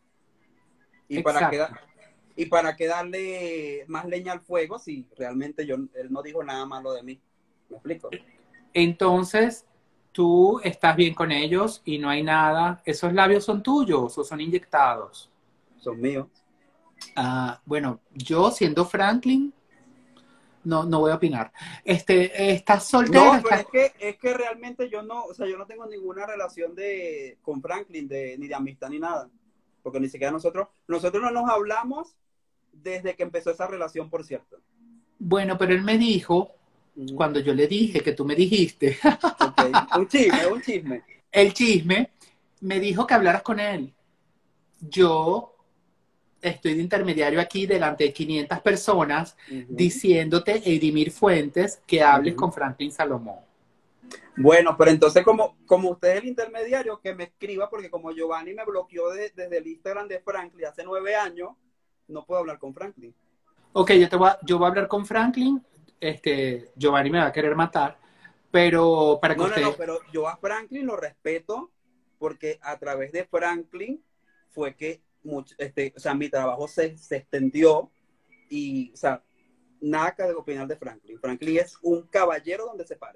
Y para, Exacto. quedar, y para que darle más leña al fuego, sí, realmente yo, él no dijo nada malo de mí. ¿Me explico? Entonces, tú estás bien con ellos y no hay nada. ¿Esos labios son tuyos o son inyectados? Son míos. Ah, bueno, yo siendo Franklin, no, no voy a opinar. Este, ¿estás soltero? No, pero ¿Estás- es que, es que realmente yo no, o sea, yo no tengo ninguna relación de, con Franklin, de, ni de amistad ni nada. Porque ni siquiera nosotros, nosotros no nos hablamos desde que empezó esa relación, por cierto. Bueno, pero él me dijo, cuando yo le dije que tú me dijiste, Un chisme, un chisme. el chisme, me dijo que hablaras con él. Yo estoy de intermediario aquí delante de quinientas personas diciéndote, Edimir Fuentes, que hables Ujú. con Franklin Salomón. Bueno, pero entonces como, como usted es el intermediario, que me escriba, porque como Giovanni me bloqueó de- desde el Instagram de Franklin hace nueve años, no puedo hablar con Franklin. Ok, yo, te voy a, yo voy a hablar con Franklin, este, Giovanni me va a querer matar, pero para que No, no, usted... no, pero yo a Franklin lo respeto porque a través de Franklin fue que mucho, este, o sea, mi trabajo se, se extendió y, o sea, nada que opinar de Franklin. Franklin es un caballero donde se pare.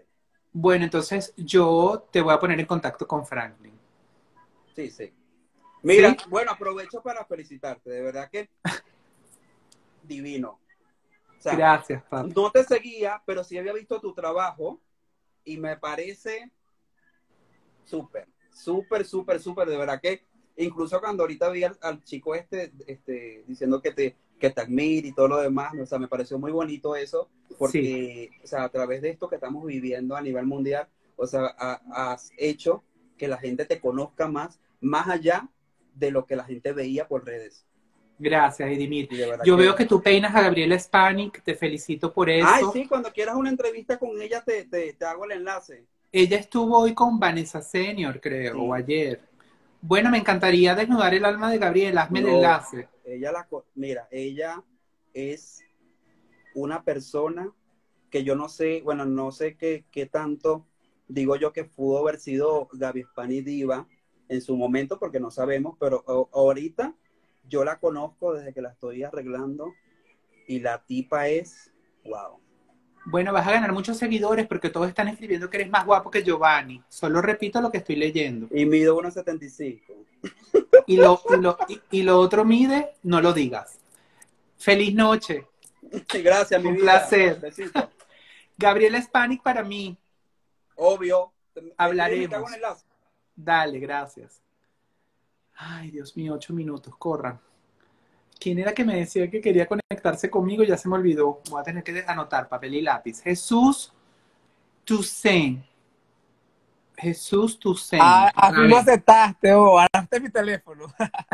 Bueno, entonces yo te voy a poner en contacto con Franklin. Sí, sí. Mira, ¿Sí? bueno, aprovecho para felicitarte, de verdad que divino. O sea, Gracias, papi. no te seguía, pero sí había visto tu trabajo y me parece súper, súper, súper, súper, de verdad que incluso cuando ahorita vi al, al chico este, este diciendo que te, que te admira y todo lo demás, o sea, me pareció muy bonito eso, porque, Sí. o sea, a través de esto que estamos viviendo a nivel mundial, o sea, ha- has hecho que la gente te conozca más, más allá de lo que la gente veía por redes. Gracias, Edimir. Y de verdad Yo que... veo que tú peinas a Gabriela Spanik, te felicito por Ay, eso. sí, cuando quieras una entrevista con ella, te, te, te hago el enlace. Ella estuvo hoy con Vanessa Senior, creo, o Sí. ayer. Bueno, me encantaría desnudar el alma de Gabriela, hazme el No, enlace. ella la, co- mira, ella es una persona que yo no sé, bueno, no sé qué, qué tanto, digo yo que pudo haber sido Gaby Spani Diva en su momento, porque no sabemos, pero a- ahorita yo la conozco desde que la estoy arreglando y la tipa es, wow. Bueno, vas a ganar muchos seguidores porque todos están escribiendo que eres más guapo que Giovanni. Solo repito lo que estoy leyendo. Y mido uno setenta y cinco. Y lo, y lo, y, y lo otro mide, no lo digas. Feliz noche. Gracias, mi Un vida. placer. Besito. Gabriela Spanik para mí. Obvio. Te- te- Hablaremos. te hago un enlace. Dale, gracias. Ay, Dios mío, ocho minutos, corran. ¿Quién era que me decía que quería conectarse conmigo? Ya se me olvidó. Voy a tener que anotar papel y lápiz. Jesús Toussaint. Jesús Toussaint. Ah, A así me ver. aceptaste, oh, agarraste mi teléfono.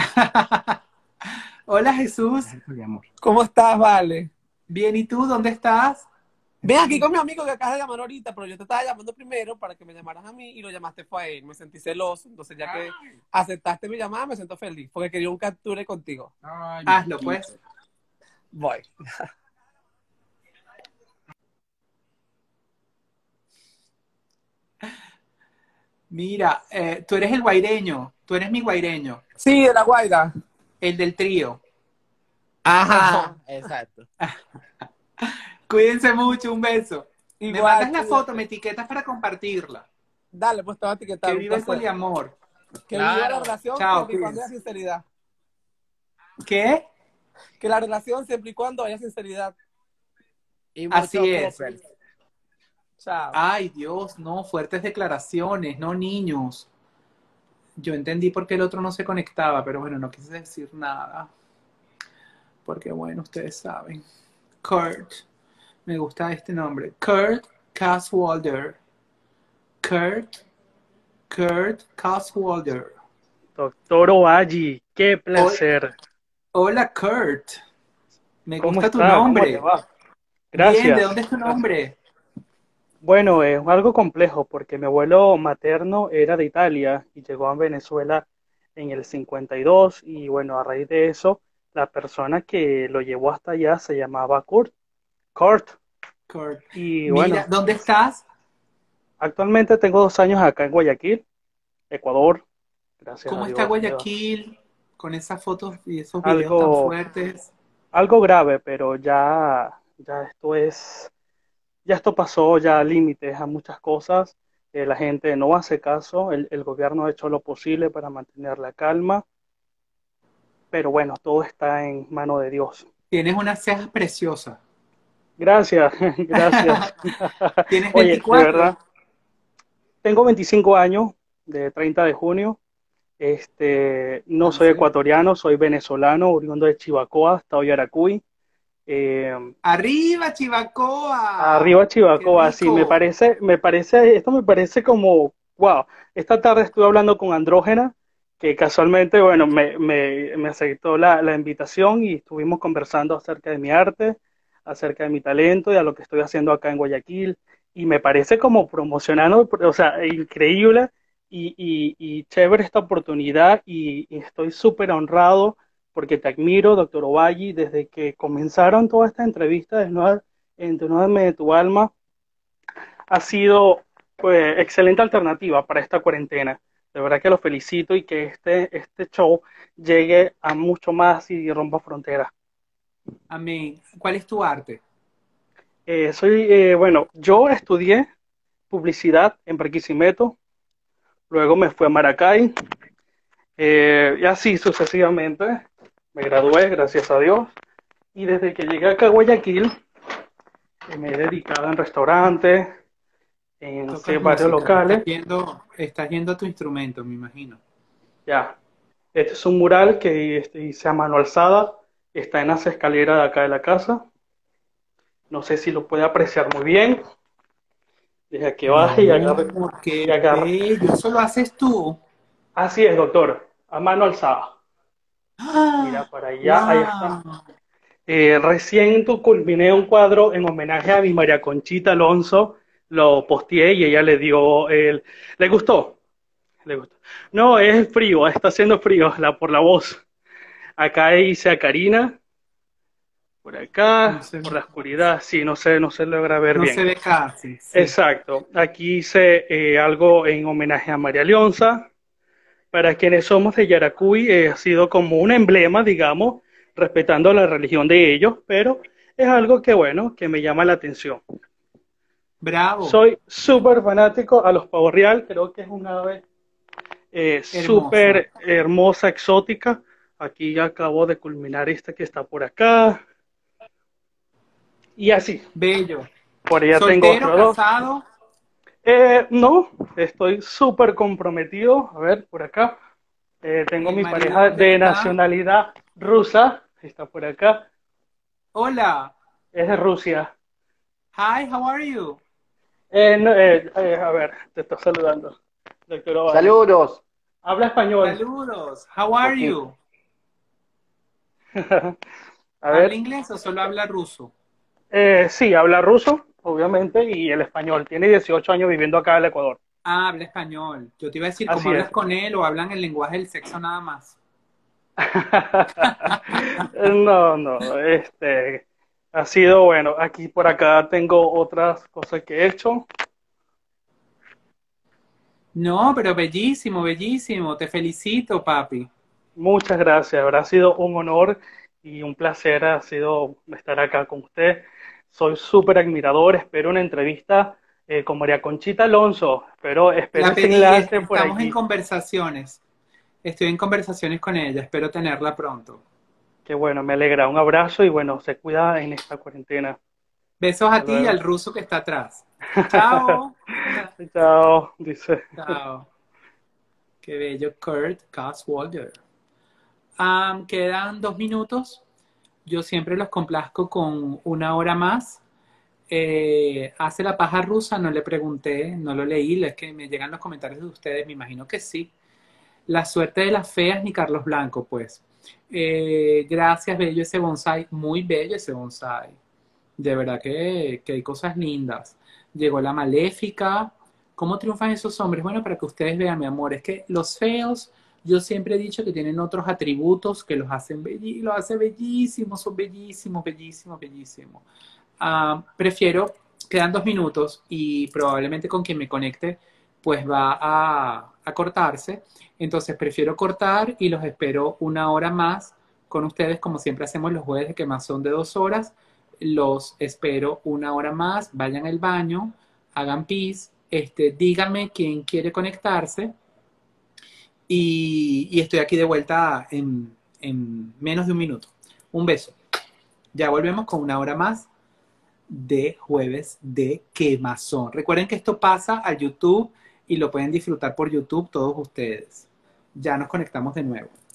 Hola, Jesús. ¿Cómo estás, Vale? Bien, ¿y tú? ¿Dónde estás? Ven aquí con mi amigo que acabas de llamar ahorita, pero yo te estaba llamando primero para que me llamaras a mí y lo llamaste fue a él. Me sentí celoso, entonces ya que aceptaste mi llamada me siento feliz porque quería un capture contigo. Hazlo, pues. Voy. Mira, eh, tú eres el guaireño. Tú eres mi guaireño. Sí, de la Guaira. El del trío. Ajá, exacto. Cuídense mucho, un beso. me Igual, mandas la cuídate. foto, me etiquetas para compartirla. Dale, pues te voy a etiquetar. Que un viva el placer. poliamor. Que viva la Claro. relación Chao, siempre y cuando haya cuídense. sinceridad. ¿Qué? Que la relación siempre y cuando haya sinceridad. Y Así mucho es. proper. Chao. Ay, Dios, no, fuertes declaraciones, no niños. Yo entendí por qué el otro no se conectaba, pero bueno, no quise decir nada. Porque bueno, ustedes saben. Kurt. Me gusta este nombre. Kurt Caswalder. Kurt. Kurt Caswalder. Doctor Ovalle, qué placer. Hola, Kurt. Me ¿Cómo gusta tu está? ¿Cómo nombre. le va? Bien, ¿de Gracias. dónde es tu nombre? Bueno, es algo complejo porque mi abuelo materno era de Italia y llegó a Venezuela en el cincuenta y dos y bueno, a raíz de eso, la persona que lo llevó hasta allá se llamaba Kurt. Kurt. Kurt. Y Mira, bueno, ¿dónde estás? actualmente tengo dos años acá en Guayaquil, Ecuador. Gracias ¿Cómo a está Dios. Dios. Guayaquil con esas fotos y esos videos tan Algo, fuertes? algo grave, pero ya, ya esto es, ya esto pasó ya límites a muchas cosas. Eh, la gente no hace caso, el, el gobierno ha hecho lo posible para mantener la calma, pero bueno, todo está en mano de Dios. Tienes unas cejas preciosas. Gracias, gracias. Tienes Oye, de veinticuatro. verdad, tengo veinticinco años, de treinta de junio. Este, no Ah, soy sí. ecuatoriano, soy venezolano, oriundo de Chivacoa, estado Yaracuy. Eh, ¡Arriba, Chivacoa! Arriba ¡Qué Chivacoa, sí, me rico! parece, me parece, esto me parece como, wow, esta tarde estuve hablando con Andrógena, que casualmente, bueno, me, me, me aceptó la, la invitación y estuvimos conversando acerca de mi arte, acerca de mi talento y a lo que estoy haciendo acá en Guayaquil, y me parece como promocionando, o sea, increíble y, y, y chévere esta oportunidad y, y estoy súper honrado porque te admiro, doctor Ovalle, desde que comenzaron toda esta entrevista de Nueva- en Desnúdame de tu alma, ha sido pues excelente alternativa para esta cuarentena. De verdad que lo felicito y que este, este show llegue a mucho más y rompa fronteras. Amén. ¿Cuál es tu arte? Eh, soy, eh, bueno, yo estudié publicidad en Barquisimeto, luego me fui a Maracay, eh, y así sucesivamente. Me gradué, gracias a Dios, y desde que llegué acá a Guayaquil, eh, me he dedicado en restaurantes, en sí, Tocas varios música, locales. estás yendo, estás yendo a tu instrumento, me imagino. Ya, este es un mural que este, hice a mano alzada, está en las escaleras de acá de la casa. No sé si lo puede apreciar muy bien. Deja que baje y agarre. No, Y qué agarre. bello, ¿eso lo haces tú? Así es, doctor, a mano alzada. Mira ¡Ah! para allá, ahí está. ¡Wow! Eh, recién tu- culminé un cuadro en homenaje a mi María Conchita Alonso, lo posteé y ella le dio el... ¿Le gustó? Le gustó. No, es el frío, está haciendo frío la, por la voz. Acá hice a Karina, por No acá, se por ve, la oscuridad, sí, no sé, no se logra ver no se bien. ve casi, sí. Exacto, aquí hice eh, algo en homenaje a María Leonza. Para quienes somos de Yaracuy, eh, ha sido como un emblema, digamos, respetando la religión de ellos, pero es algo que, bueno, que me llama la atención. Bravo, Soy súper fanático a los pavos real, creo que es un ave eh, hermosa, súper hermosa, exótica. Aquí ya acabo de culminar esta que está por acá, y así. bello. Por allá tengo ¿Soltero, otros dos. casado? Eh, no, estoy súper comprometido. A ver, por acá. Eh, tengo ¿El mi marido pareja dónde de está? nacionalidad rusa, está por acá, Hola, es de Rusia. hi, how are you? Eh, no, eh, eh, a ver, te está saludando, doctor Ovalle. Saludos. Habla español. Saludos, how are you? A ¿Habla ver, inglés o solo habla ruso? eh, sí, habla ruso, obviamente, y el español. Tiene dieciocho años viviendo acá en el Ecuador. Ah, habla español. Yo te iba a decir, ¿cómo Así hablas es. con él o hablan el lenguaje del sexo nada más? No, no, este, ha sido bueno. Aquí por acá tengo otras cosas que he hecho. No, pero bellísimo, bellísimo. Te felicito, papi. Muchas gracias, habrá sido un honor y un placer ha sido estar acá con usted. Soy súper admirador, espero una entrevista eh, con María Conchita Alonso, pero espero La ese pedí, enlace por estamos en aquí. conversaciones. Estoy en conversaciones con ella, espero tenerla pronto. Qué bueno, me alegra. Un abrazo y bueno, se cuida en esta cuarentena. Besos a Hasta ti y luego. al ruso que está atrás. Chao. Chao, dice. Chao. Qué bello, Kurt Caswalder. Um, quedan dos minutos. Yo siempre los complazco con una hora más. Eh, ¿hace la paja rusa? No le pregunté, no lo leí. Es que me llegan los comentarios de ustedes, me imagino que sí. La suerte de las feas, ni Carlos Blanco, pues. Eh, gracias, bello ese bonsai. Muy bello ese bonsai. De verdad que, que hay cosas lindas. Llegó la maléfica. ¿Cómo triunfan esos hombres? Bueno, para que ustedes vean, mi amor, es que los feos, yo siempre he dicho que tienen otros atributos que los hacen belli- los hace bellísimos, son bellísimos, bellísimos, bellísimos. Ah, prefiero, quedan dos minutos y probablemente con quien me conecte, pues va a, a cortarse. Entonces prefiero cortar y los espero una hora más con ustedes, como siempre hacemos los jueves, que más son de dos horas. Los espero una hora más, vayan al baño, hagan pis, este, díganme quién quiere conectarse y, y estoy aquí de vuelta en, en menos de un minuto. Un beso. Ya volvemos con una hora más de jueves de quemazón. Recuerden que esto pasa a YouTube y lo pueden disfrutar por YouTube todos ustedes. Ya nos conectamos de nuevo.